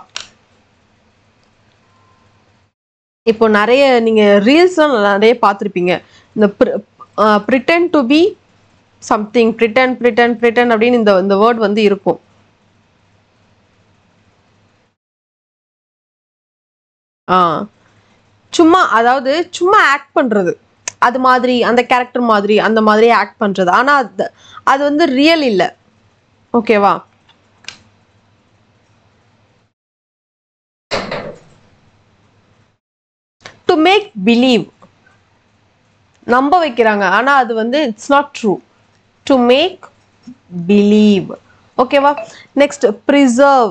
இப்போ நிறைய நீங்க ரீல்ஸ்லாம் நிறைய பார்த்துருப்பீங்க, இந்த pretend to be something, pretend pretend pretend அப்படின்னு இந்த இந்த வேர்ட் வந்து இருக்கும். ஆ சும்மா, அதாவது சும்மா ஆக்ட் பண்றது, அது மாதிரி அந்த கேரக்டர் மாதிரி அந்த மாதிரி ஆக்ட் பண்றது, ஆனா அது அது வந்து ரியல் இல்லை. ஓகேவா? to make believe நம்ப வைக்கிறாங்க ஆனா அது வந்து it's not true. To make believe. ஓகேவா? next preserve.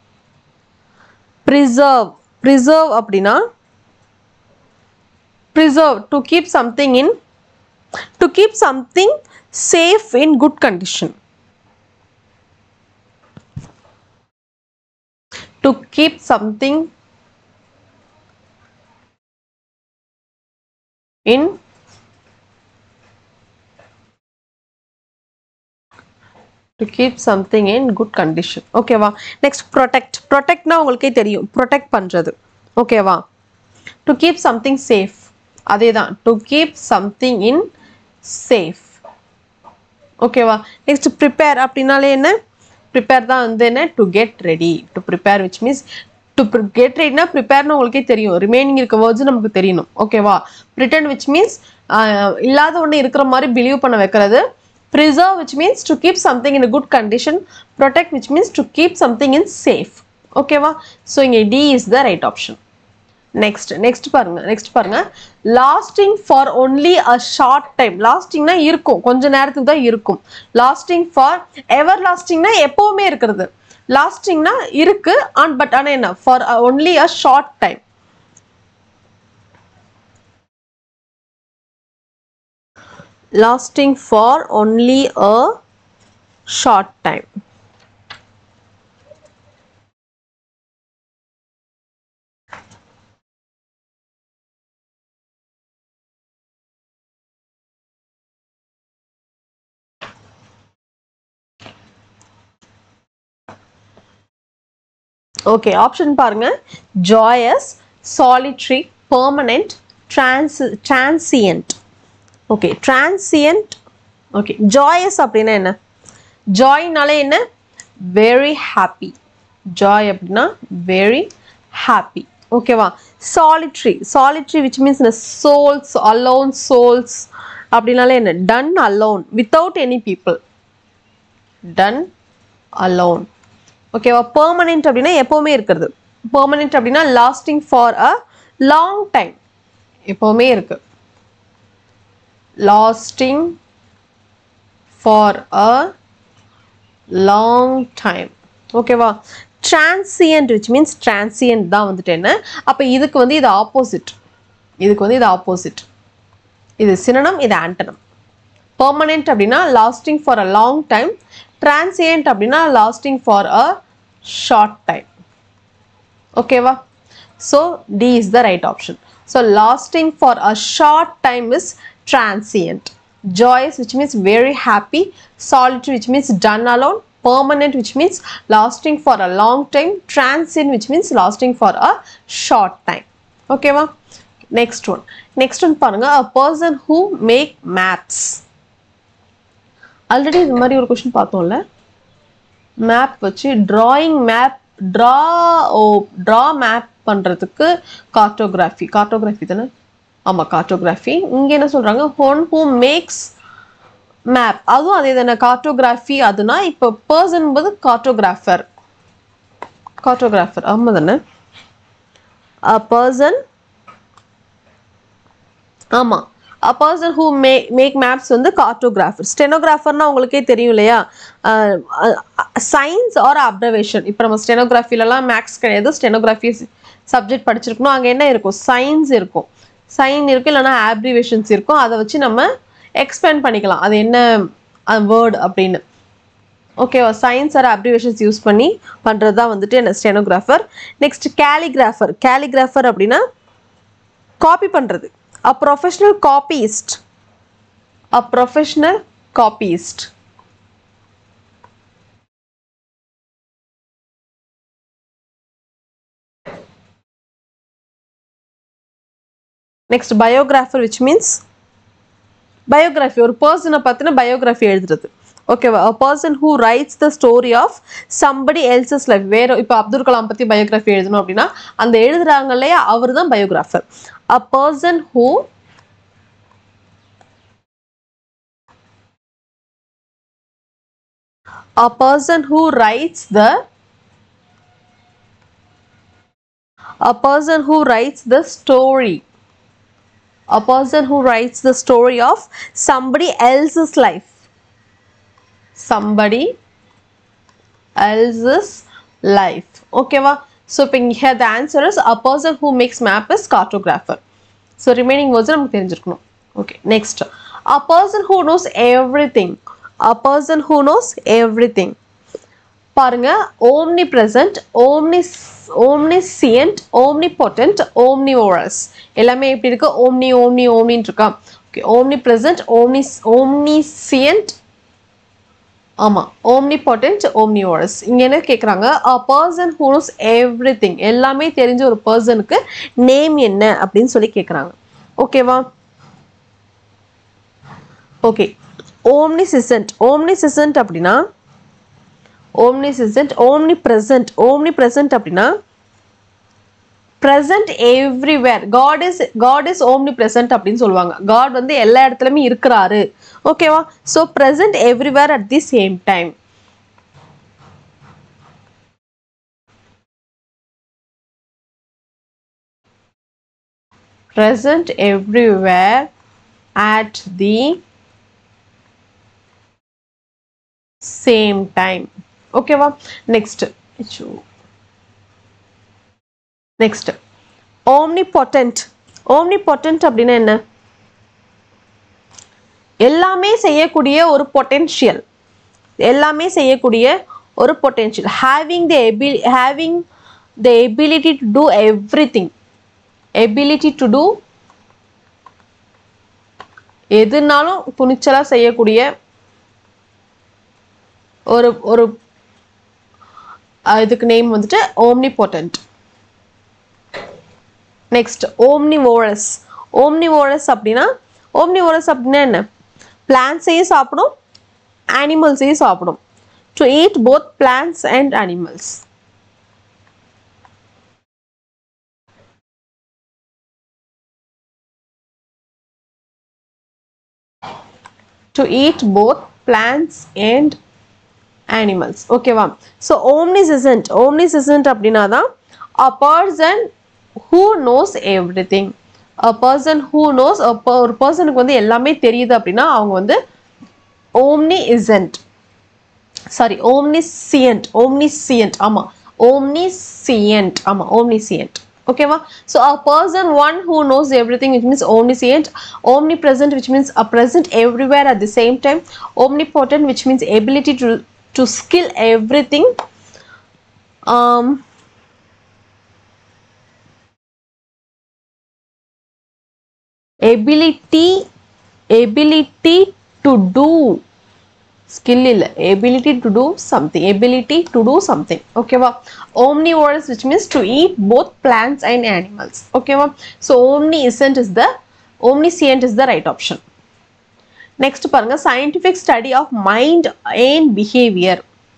preserve preserve அப்படினா preserve to keep something in to keep something safe in good condition. To keep something in to keep something in good condition. Okay வா? next protect. protect na உங்களுக்கே தெரியும் protect பண்றது. Okay வா? to keep something safe. அதேதான் to keep something in safe. Okay வா? next prepare அப்படினாலே என்ன? prepare தான் வந்து என்ன? to get ready. to prepare which means to get ready na prepare na உங்களுக்கே தெரியும் remaining இருக்க words நமக்கு தெரியணும். ஓகேவா? pretend which means இல்லாத ஒண்ணு இருக்கிற மாதிரி believe பண்ண வைக்கிறது. preserve which means to keep something in a good condition. protect which means to keep something in safe. ஓகேவா? so இங்க D is the right option. next next பாருங்க next பாருங்க lasting for only a short time. lasting na இருக்கும் கொஞ்ச நேரத்துக்கு தான் இருக்கும். lasting for everlasting na எப்பவுமே இருக்குது. lasting na இருக்கு and but ஆனா என்ன for only a short time. lasting for only a short time. okay option பாருங்க joyous, solitary, permanent, trans transient. okay transient. okay joyous அப்படினா என்ன? joy நாலே என்ன? very happy. joy அப்படினா very happy. okay வா? solitary. solitary which means the souls, alone souls அப்படினாலே என்ன? done alone without any people. done alone. okay வா? permanent அப்படினா எப்பவுமே இருக்குது. permanent அப்படினா lasting for a long time. எப்பவுமே இருக்கு. lasting for a long time. okay வா? transient which means transient தான் வந்துட்டு என்ன? அப்ப இதுக்கு வந்து இது opposite. இதுக்கு வந்து இது opposite. இது synonym, இது antonym. permanent அப்படினா lasting for a long time. transient அப்படினா lasting for a short time. okay வா? so D is the right option. so lasting for a short time is transient. joyous which means very happy. solitary which means done alone. permanent which means lasting for a long time. transient which means lasting for a short time. okay வா? next one next one பாருங்க a person who make maps. Already இந்த மாதிரி ஒரு question பார்த்தோம்ல map வச்சு drawing map draw ஓ draw map பண்றதுக்கு cartography cartography தானே? ஆமா cartography. இங்க என்ன சொல்றாங்க one who makes map. அதுவும் அதே தானே cartography. அதுனா இப்போ person போது cartographer. cartographer ஆமா தானே? a person ஆமா a person who make make maps வந்து cartographer. stenographer னா உங்களுக்கே தெரியும் இல்லையா? science or observation. இப்போ நம்ம ஸ்டெனோகிராஃபிலலாம் மேக்ஸ் கிடையாது, ஸ்டெனோகிராஃபி சப்ஜெக்ட் படிச்சிருக்கணும். அங்கே என்ன இருக்கும்? சயின்ஸ் இருக்கும், சைன் இருக்கு, இல்லைனா ஆப்ரிவேஷன்ஸ் இருக்கும். அதை வச்சு நம்ம எக்ஸ்பேண்ட் பண்ணிக்கலாம் அது என்ன வேர்டு அப்படின்னு. ஓகேவா? சயின்ஸ் ஆர் ஆப்ரிவேஷன்ஸ் யூஸ் பண்ணி பண்ணுறது தான் வந்துட்டு என்ன ஸ்டெனோகிராஃபர். Next calligrapher. கேலிகிராஃபர் அப்படின்னா காப்பி பண்ணுறது. a professional copyist. a professional copyist. next biographer which means biography ஒரு பர்சனை பத்தின biography எழுதுறது. ஓகேவா? a person who writes the story of somebody else's life. வேற இப்போ அப்துல் கலாம் பத்தி biography எழுதணும் அப்படின்னா அந்த எழுதுறாங்க இல்லையா அவர் தான் biographer. a person who a person who writes the a person who writes the story. A person who writes the story of somebody else's life. Somebody else's life. Okay va? So here the answer is a person who makes map is cartographer. So remaining words namakku therinjirukkom. Okay, next. A person who knows everything. A person who knows everything. பாருங்க, omnipresent, omnis omniscient, omnipotent, omnivorous. எல்லாமே எப்படி இருக்கு? omni omni omni ன்னு இருக்கா? Okay, omnipresent, omnis omniscient, ஆமா, omnipotent, omnivorous. இங்க என்ன கேக்குறாங்க? A person who knows everything. எல்லாமே தெரிஞ்ச ஒரு பர்சனுக்கு நேம் என்ன அப்படினு சொல்லி கேக்குறாங்க. ஓகேவா? ஓகே. omniscient. omniscient அப்படினா omniscient, omnipresent. omnipresent அப்படினா present everywhere. God is God is omnipresent அப்படினு சொல்வாங்க. God வந்து எல்லா இடத்துலயும் இருக்கறாரு. ஓகேவா? So present everywhere at the same time. Present everywhere at the same time. ஓகேவா? நெக்ஸ்ட். நெக்ஸ்ட். omnipotent. omnipotent அப்படினா என்ன? எல்லாமே செய்யக்கூடிய ஒரு potential. எல்லாமே செய்யக்கூடிய ஒரு potential. having the ability having the ability to do everything. ability to do எதுனாலும் துணிச்சலா செய்யக்கூடிய ஒரு ஒரு இதுக்கு நேம் வந்துட்டு omnipotent. Next, omnivorous. omnivorous அப்படினா omnivorous அப்படினா என்ன? பிளான்ட்ஸையும் சாப்பிடும், அனிமல்ஸையும் சாப்பிடும். to eat both plants and animals. to eat both plants and animals. ஓகேவா? so omniscient. omniscient அப்படினா தான் a person who knows everything. a person who knows ஒரு பர்சனுக்கு வந்து எல்லாமே தெரியுது அப்படினா அவங்க வந்து omniscient. Sorry, omniscient. omniscient. ஆமா, omniscient. ஆமா, omniscient. ஓகேவா? so a person one who knows everything, which means omniscient. omnipresent, which means a present everywhere at the same time. omnipotent, which means ability to to skill everything. um ability ability to do skill illa, ability to do something, ability to do something. okay va? omnivorous, which means to eat both plants and animals. okay va? so omniscient is the omniscient is the right option. next paranga, scientific study of mind and behavior.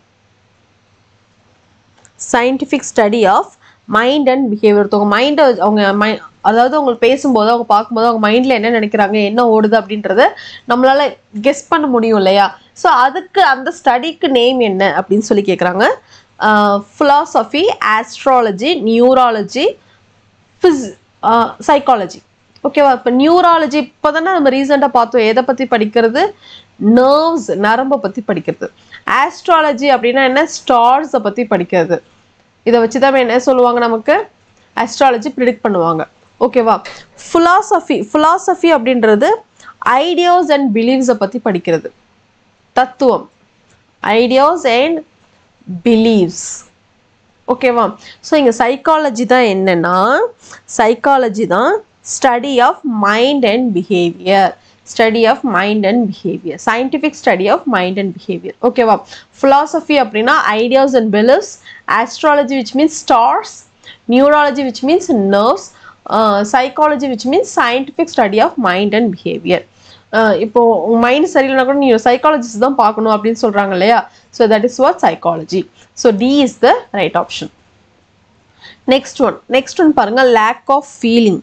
scientific study of mind and behavior. தோங்க mind அவங்க அதாவது அவங்க பேசும்போது அவங்க பார்க்கும்போது அவங்க மைண்ட்ல என்ன நினைக்கிறாங்க, என்ன ஓடுது அப்படின்றத நம்மளால கெஸ் பண்ண முடியும் இல்லையா? ஸோ அதுக்கு அந்த ஸ்டடிக்கு நேம் என்ன அப்படின்னு சொல்லி கேட்குறாங்க. philosophy, astrology, neurology, phys psychology. ஓகேவா? இப்போ நியூராலஜி இப்போ தானே நம்ம ரீசெண்டாக பார்த்தோம். எதை பற்றி படிக்கிறது? நர்வ்ஸ், நரம்பை பற்றி படிக்கிறது. ஆஸ்ட்ராலஜி அப்படின்னா என்ன? ஸ்டார்ஸை பற்றி படிக்கிறது. இதை வச்சு தான் என்ன சொல்லுவாங்க, நமக்கு ஆஸ்ட்ராலஜி ப்ரிடிக்ட் பண்ணுவாங்க. ஓகேவா? philosophy. philosophy அப்படின்றது ஐடியாஸ் அண்ட் பிலீவ்ஸை பற்றி படிக்கிறது. தத்துவம், ஐடியாஸ் அண்ட் பிலீவ்ஸ். ஓகேவா? ஸோ இங்கே சைக்காலஜி தான் என்னன்னா, சைக்காலஜி தான் study of mind and behavior. study of mind and behavior. scientific study of mind and behavior. okay va? philosophy அப்படினா ideas and beliefs. astrology, which means stars. neurology, which means nerves. uh, psychology, which means scientific study of mind and behavior. uh, இப்போ mind சரியில்லைனா கூட நீங்க psychologist தான் பார்க்கணும் அப்படின்னு சொல்றாங்க இல்லையா? so that is what psychology. so D is the right option. next one next one பாருங்க, lack of feeling.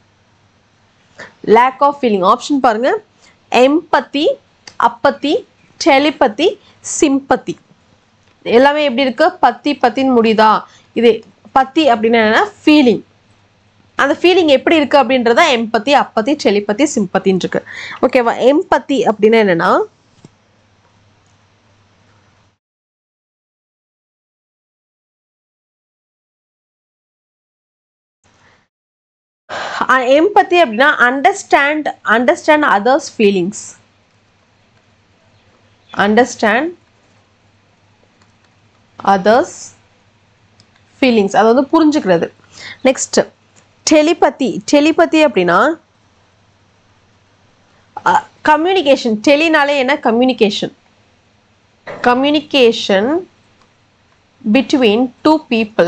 lack of feeling. option பாருங்க, empathy, apathy, telepathy, sympathy. எல்லாமே எப்படி இருக்கு? பத்தி பத்தின்னு முடியுதா? இது பத்தி அப்படின்னா என்ன? ஃபீலிங். அந்த ஃபீலிங் எப்படி இருக்கு அப்படின்றத எம்பத்தி, அப்பத்தி, டெலிபதி, சிம்பத்தின்னு இருக்கு. ஓகேவா? எம்பத்தி அப்படின்னா என்னன்னா எம்பத்தி அப்படின்னா understand understand others feelings. Understand others feelings, அதை வந்து புரிஞ்சுக்கிறது. Next telepathy. டெலிபதி அப்படின்னா கம்யூனிகேஷன். டெலினாலே என்ன? Communication. Communication between two people.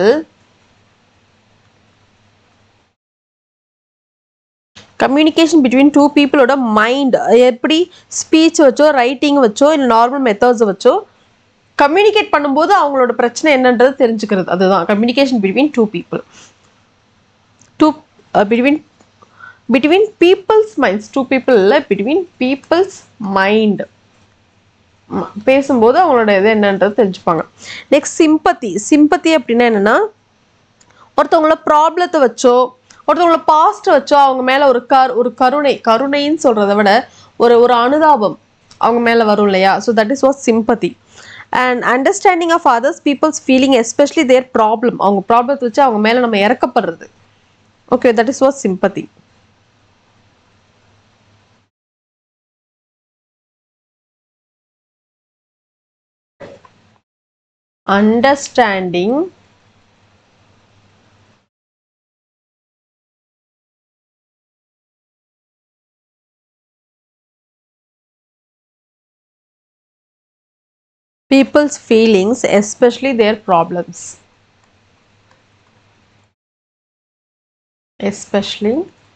Communication between two பீப்புளோட மைண்ட் எப்படி ஸ்பீச் வச்சோ ரைட்டிங் வச்சோ இல்லை நார்மல் மெத்தட்ஸ் வச்சோ கம்யூனிகேட் பண்ணும்போது அவங்களோட பிரச்சனை என்னன்றது தெரிஞ்சுக்கிறது. அதுதான் communication between two people. Two between between people's minds. Two people இல்லை, பிட்வீன் பீப்புள்ஸ் மைண்ட் பேசும்போது அவங்களோட இது என்னன்றது தெரிஞ்சுப்பாங்க. Next sympathy. சிம்பத்தி அப்படின்னா என்னன்னா ஒருத்தவங்களோட ப்ராப்ளத்தை வச்சோ ஒருத்தவங்களோட பாஸ்ட் வச்சோ அவங்க மேலே ஒரு கரு ஒரு கருணை கருணைன்னு சொல்கிறத விட ஒரு ஒரு அனுதாபம் அவங்க மேலே வரும் இல்லையா? So that is what sympathy. And understanding of others people's feeling especially their problem. அவங்க ப்ராப்ளத்தை வச்சு அவங்க மேலே நம்ம இறக்கப்படுறது. Okay, that is what sympathy. Understanding people's feelings, especially their problems. Especially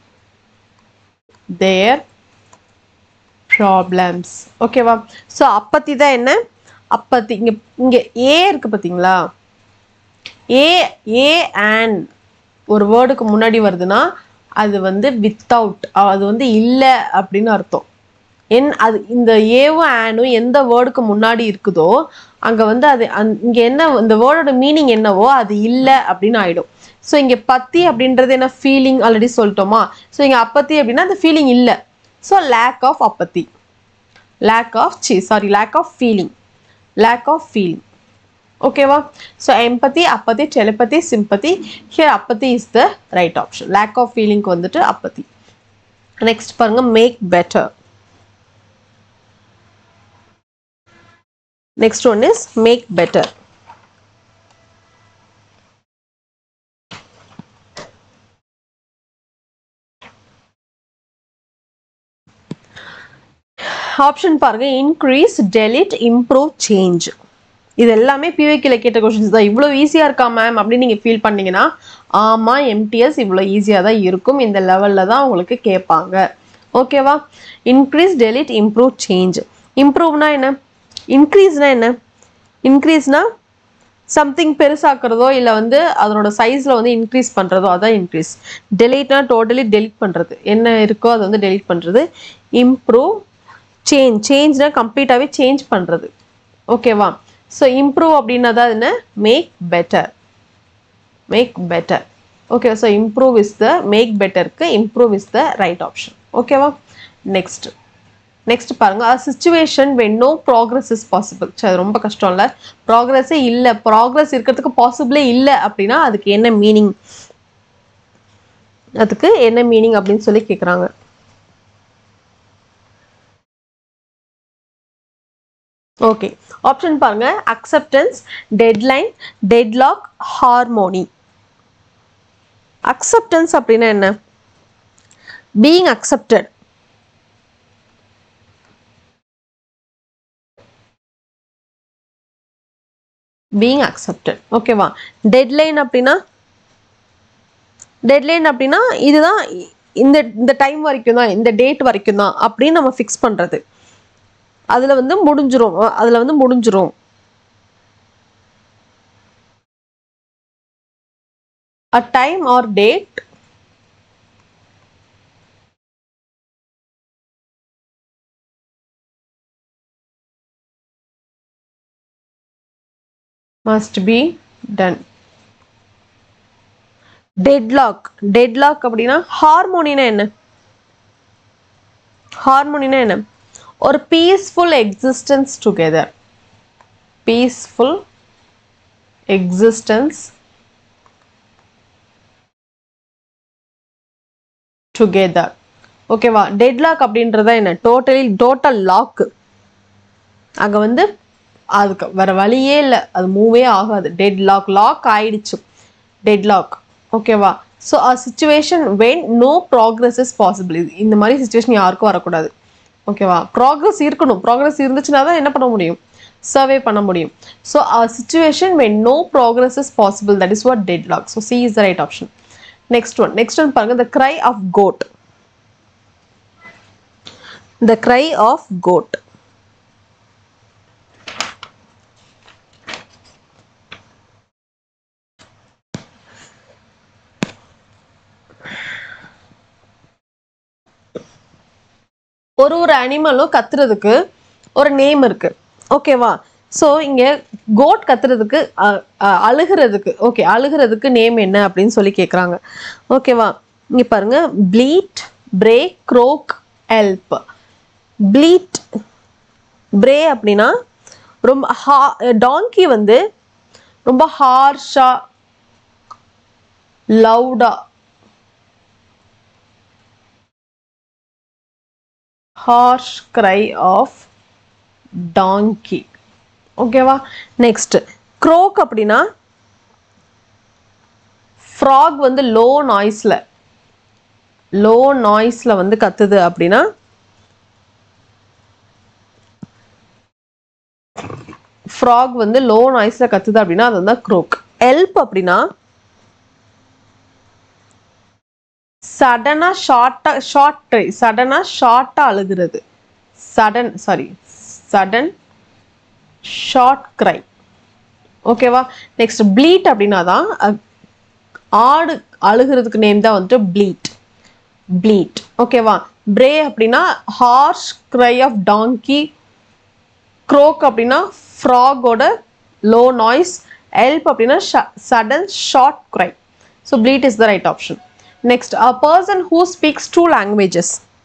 their problems. ஓகேவா? ஸோ அப்பத்தி தான் என்ன? அப்பத்தி. இங்கே இங்கே ஏ இருக்கு பார்த்தீங்களா? ஏ ஏ அண்ட் ஒரு வேர்டுக்கு முன்னாடி வருதுன்னா அது வந்து வித்தவுட், அது வந்து இல்லை அப்படின்னு அர்த்தம். என் அது இந்த ஏவும் ஆனும் எந்த வேர்டுக்கு முன்னாடி இருக்குதோ அங்கே வந்து அது அந் இங்கே என்ன இந்த வேர்டோட மீனிங் என்னவோ அது இல்லை அப்படின்னு ஆகிடும். ஸோ இங்கே பத்தி அப்படின்றது என்ன? Feeling already சொல்லிட்டோமா? ஸோ இங்கே அப்பத்தி அப்படின்னா அந்த ஃபீலிங் இல்லை. So lack of apathy, lack of சி sorry lack of feeling, lack of feeling. ஓகேவா? So empathy, apathy, telepathy, sympathy. Here apathy is the right option. Lack of ஃபீலிங்க்கு வந்துட்டு அப்பத்தி. நெக்ஸ்ட் பாருங்க, make better. Next one is make better. Option பாருங்க, increase, delete, improve, change. இது எல்லாமே பிவிக்கில கேட்ட questions தான். இவ்வளோ ஈஸியாக இருக்கா மேம் அப்படின்னு நீங்கள் ஃபீல் பண்ணீங்கன்னா ஆமாம், எம்டிஎஸ் இவ்வளோ ஈஸியாக தான் இருக்கும். இந்த லெவலில் தான் உங்களுக்கு கேட்பாங்க. ஓகேவா? Increase, delete, improve, change. இம்ப்ரூவ்னா என்ன? இன்க்ரீஸ்னா என்ன? இன்க்ரீஸ்னா சம்திங் பெருசாக்குறதோ இல்லை வந்து அதனோட சைஸில் வந்து இன்க்ரீஸ் பண்ணுறதோ, அதான் இன்க்ரீஸ். டெலிட்னா டோட்டலி டெலிட் பண்ணுறது, என்ன இருக்கோ அதை வந்து டெலிட் பண்ணுறது. Improve, change. சேஞ்ச்னா கம்ப்ளீட்டாகவே சேஞ்ச் பண்ணுறது. ஓகேவா? ஸோ இம்ப்ரூவ் அப்படின்னா தான் என்ன? Make better, make better. Okay, so improve is the, make பெட்டருக்கு improve is the right option. ஓகேவா? நெக்ஸ்ட் நெக்ஸ்ட் பாருங்க, a situation when no progress is possible. சரி, ரொம்ப கஷ்டம் இல்லை. ப்ராக்ரஸே இல்லை, ப்ராக்ரஸ் இருக்கிறதுக்கு பாசிபிளே இல்லை அப்படின்னா அதுக்கு என்ன மீனிங்? அதுக்கு என்ன மீனிங் அப்படின்னு சொல்லி கேட்குறாங்க. ஓகே, ஆப்ஷன் பாருங்க, acceptance, deadline, deadlock, harmony. Acceptance அப்படின்னா என்ன? Being accepted. Being accepted. ஓகேவா? டெட்லைன் அப்படின்னா டெட்லைன் அப்படின்னா இதுதான், இந்த இந்த டைம் வரைக்கும் தான், இந்த டேட் வரைக்கும் தான் அப்படின்னு நம்ம ஃபிக்ஸ் பண்ணுறது. அதில் வந்து முடிஞ்சிரும், அதில் வந்து முடிஞ்சிரும். A time or date must be done. Deadlock deadlock அப்படின்னா ஹார்மோனினா என்ன? ஹார்மோனினா என்ன? ஒரு peaceful existence together. Peaceful existence together. ஓகேவா? டெட்லாக் அப்படின்றத என்ன? Totally total lock. அங்கே வந்து அதுக்கு வேற வழியே இல்லை, அது மூவே ஆகாது. டெட்லாக் லாக் ஆயிடுச்சு, டெட்லாக். ஓகேவா? So a situation when no progress is possible. இந்த மாதிரி சுச்சுவேஷன் யாருக்கும் வரக்கூடாது. ஓகேவா? ப்ராக்ரஸ் இருக்கணும். ப்ராக்ரஸ் இருந்துச்சுன்னா தான் என்ன பண்ண முடியும்? சர்வே பண்ண முடியும். So a situation when no progress is possible, that is what deadlock. So C is the right option. Next one next one பாருங்க, the cry of goat. The cry of goat. ஒரு ஒரு அனிமலும் கத்துறதுக்கு ஒரு name இருக்கு. ஓகேவா? So இங்கே goat கத்துறதுக்கு அழுகிறதுக்கு, ஓகே, அழுகிறதுக்கு நேம் என்ன அப்படின்னு சொல்லி கேட்குறாங்க. ஓகேவா? இங்கே பாருங்க, bleat, bray, croak, yelp. Bleat bray அப்படின்னா ரொம்ப ஹா டாங்கி வந்து ரொம்ப ஹார்ஷா லவுடா harsh cry of donkey. ஓகேவா? நெக்ஸ்ட் croak அப்படின்னா frog வந்து லோ நாய்ஸ்ல லோ நாய்ஸ்ல வந்து கத்துது அப்படின்னா frog வந்து லோ நாய்ஸ்ல கத்துது அப்படின்னா அது வந்து croak. elp அப்படின்னா சடனா ஷார்ட்டா ஷார்ட் ட்ரை சடனா ஷார்ட்டா அழுகிறது. Sudden sorry sudden short cry. ஓகேவா? நெக்ஸ்ட் ப்ளீட் அப்படின்னா தான் ஆடு அழுகிறதுக்கு நேம் தான் வந்துட்டு ப்ளீட். ப்ளீட். ஓகேவா? பிரே அப்படின்னா harsh cry of donkey. Croak அப்படின்னா ஃப்ராகோட லோ நாய்ஸ். எல்ப் அப்படின்னா sudden short cry. So bleat is the right option. Next, a person who speaks two languages.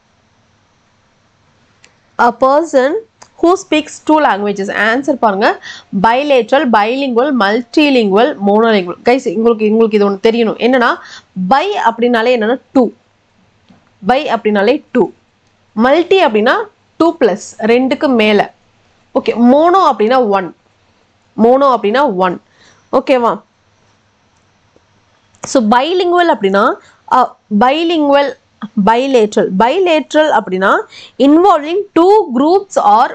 A person who speaks two languages. Answer பாருங்க, bilateral, bilingual, multilingual, monolingual. Guys, உங்களுக்கு உங்களுக்கு இது ஒன்று தெரியணும். என்னன்னா bi அப்படின்னாலே என்னன்னா two. bi அப்படின்னாலே two. Multi அப்படின்னா two plus ரெண்டுக்கு மேல. ஓகே. மோனோ அப்படின்னா one. மோனோ அப்படின்னா one. ஓகேவா? ஸோ bilingual அப்படின்னா Uh, bilingual, bilateral. Bilateral அப்படின்னா involving two groups or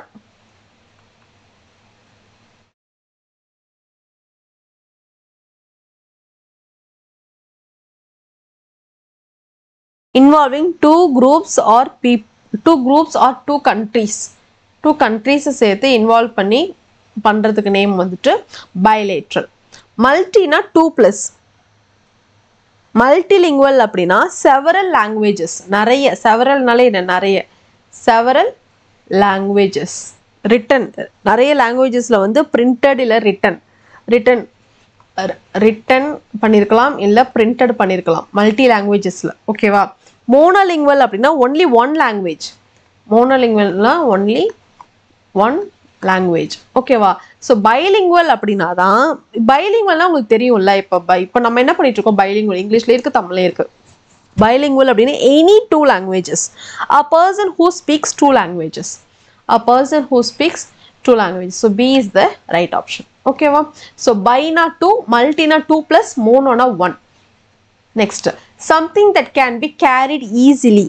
involving two groups or people, two groups or two countries. Two countries சேர்த்து involve பண்ணி பண்றதுக்கு நேம் வந்துட்டு bilateral. Multiனா two plus. Multilingual அப்படின்னா several languages. நிறைய severalனாலே என்ன? நிறைய several languages. written நிறைய languagesல வந்து printed இல்ல written written written பண்ணிருக்கலாம் இல்ல printed பண்ணிருக்கலாம் multi languagesல. ஓகேவா? monolingual அப்படின்னா only one language. monolingualனா only one language. ஓகேவா? ஸோ bilingual அப்படின்னா தான், bilingualனா உங்களுக்கு தெரியும்ல. இப்போ இப்போ நம்ம என்ன பண்ணிட்டு இருக்கோம்? bilingual இங்கிலீஷ்ல இருக்கு, தமிழ்ல இருக்கு. bilingual அப்படின்னா any two languages. A person who speaks two languages. A person who speaks two languages. So B is the right option. ஓகேவா? ஸோ biனா two, multina two plus, monona one. Next, something that can be carried easily.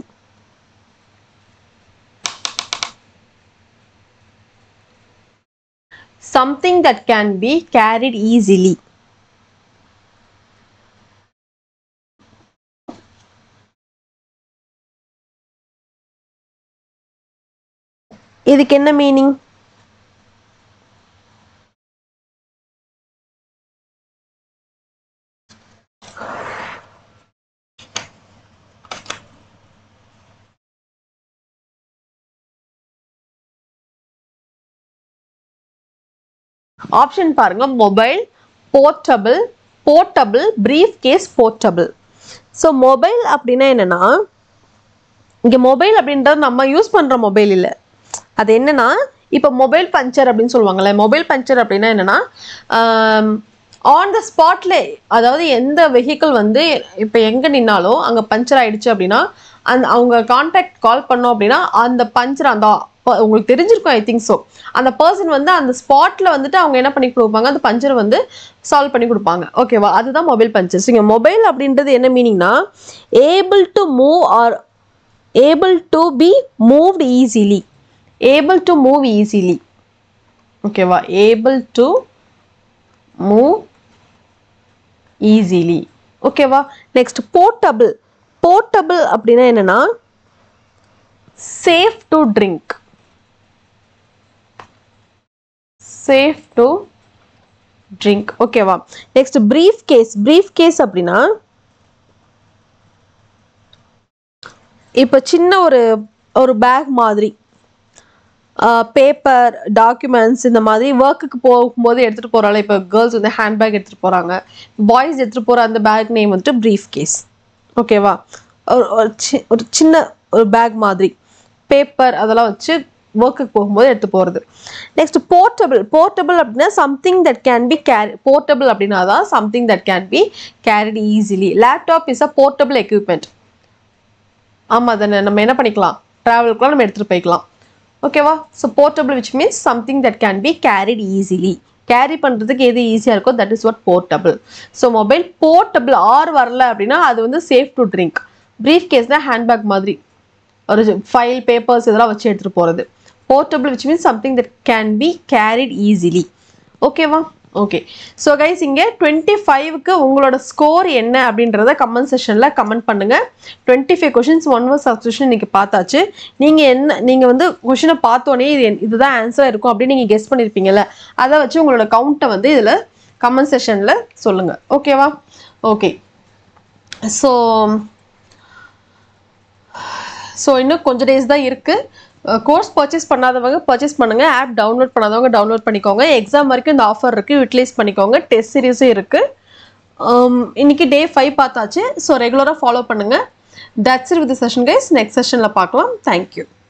Something that can be carried easily. இதுக்கு என்ன meaning? Option பாருங்க, mobile, portable, portable, briefcase, portable. So mobile அப்படின்னா என்னென்னா, இங்கே mobile அப்படின்றது நம்ம use பண்ணுற mobile இல்லை. அது என்னென்னா, இப்போ மொபைல் பஞ்சர் அப்படின்னு சொல்லுவாங்கள்ல, மொபைல் பஞ்சர் அப்படின்னா என்னென்னா ஆன் த ஸ்பாட்லே, அதாவது எந்த வெஹிக்கிள் வந்து இப்போ எங்கே நின்னாலும் அங்கே பஞ்சர் ஆகிடுச்சு அப்படின்னா அந்த அவங்க கான்டாக்ட் கால் பண்ணோம் அப்படின்னா அந்த பஞ்சர் அந்த உங்களுக்கு தெரிஞ்சிருக்கும், ஐ திங்க் ஸோ, அந்த பர்சன் வந்து அந்த ஸ்பாட்டில் வந்துட்டு அவங்க என்ன பண்ணி கொடுப்பாங்க, அந்த பஞ்சரை வந்து சால்வ் பண்ணி கொடுப்பாங்க. ஓகேவா, அதுதான் மொபைல் பஞ்சர். இங்கே மொபைல் அப்படின்றது என்ன மீனிங்னா, able to move or able to be moved easily, able to move easily. ஓகேவா, ஏபிள் டு மூவ் ஈஸிலி. ஓகேவா, நெக்ஸ்ட் போர்ட்டபிள். போர்ட்டபிள் அப்படின்னா என்னன்னா safe to drink, safe to drink. ஓகேவா, next briefcase. Briefcase அப்படின்னா இப்போ சின்ன ஒரு ஒரு பேக் மாதிரி, பேப்பர், டாக்குமெண்ட்ஸ் இந்த மாதிரி ஒர்க்குக்கு போகும்போது எடுத்துகிட்டு போகிறாள். இப்போ கேர்ள்ஸ் வந்து ஹேண்ட்பேக் எடுத்துகிட்டு போகிறாங்க, பாய்ஸ் எடுத்துகிட்டு போகிற அந்த பேக் நேம் வந்துட்டு ப்ரீஃப் கேஸ். ஓகேவா, ஒரு ஒரு சின்ன ஒரு பேக் மாதிரி பேப்பர் அதெல்லாம் வச்சு ஒர்க்குக்கு போகும்போது எடுத்து போகிறது. Next portable. போர்ட்டபிள் அப்படின்னா something that can be carry. Portable அப்படின்னா தான் something that can be carried easily. Laptop is a portable equipment. ஆமாம் தானே, நம்ம என்ன பண்ணிக்கலாம், ட்ராவலுக்குலாம் நம்ம எடுத்துகிட்டு போய்க்கலாம். ஓகேவா, so portable which means something that can be carried easily. Carry பண்ணுறதுக்கு எது ஈஸியாக இருக்கோ that is what portable. So mobile portable. Or வரல அப்படின்னா அது வந்து சேஃப் டு ட்ரிங்க். ப்ரீஃப் கேஸ்னால் ஹேண்ட்பேக் மாதிரி ஒரு ஃபைல், பேப்பர்ஸ் இதெல்லாம் வச்சு எடுத்துகிட்டு போகிறது. Portable which means something that can be carried easily. ஓகேவா, ஓகே. ஸோ கைஸ், இங்கே டுவெண்ட்டி ஃபைவ்க்கு உங்களோட ஸ்கோர் என்ன அப்படின்றத கமெண்ட் செஷனில் கமெண்ட் பண்ணுங்கள். Twenty five questions one word substitution இன்றைக்கி பார்த்தாச்சு. நீங்கள் என்ன நீங்கள் வந்து கொஷினை பார்த்தோன்னே இது இதுதான் ஆன்சர் இருக்கும் அப்படின்னு நீங்கள் கெஸ் பண்ணியிருப்பீங்கல்ல, அதை வச்சு உங்களோட கவுண்ட்டை வந்து இதில் கமெண்ட் செஷனில் சொல்லுங்கள். ஓகேவா, ஓகே. ஸோ ஸோ இன்னும் கொஞ்சம் டேஸ் தான் இருக்குது. கோர்ஸ் பர்ச்சேஸ் பண்ணாதவங்க பர்ச்சேஸ் பண்ணுங்கள், ஆப் டவுன்லோட் பண்ணாதவங்க டவுன்லோட் பண்ணிக்கோங்க. எக்ஸாம் வரைக்கும் இந்த ஆஃபர் இருக்குது, யூட்டிலைஸ் பண்ணிக்கோங்க. டெஸ்ட் சீரிஸும் இருக்குது. இன்றைக்கி டே ஃபைவ் பார்த்தாச்சு. ஸோ ரெகுலராக ஃபாலோ பண்ணுங்கள். That's it with the session guys. Next செஷனில் பார்க்கலாம். தேங்க்யூ.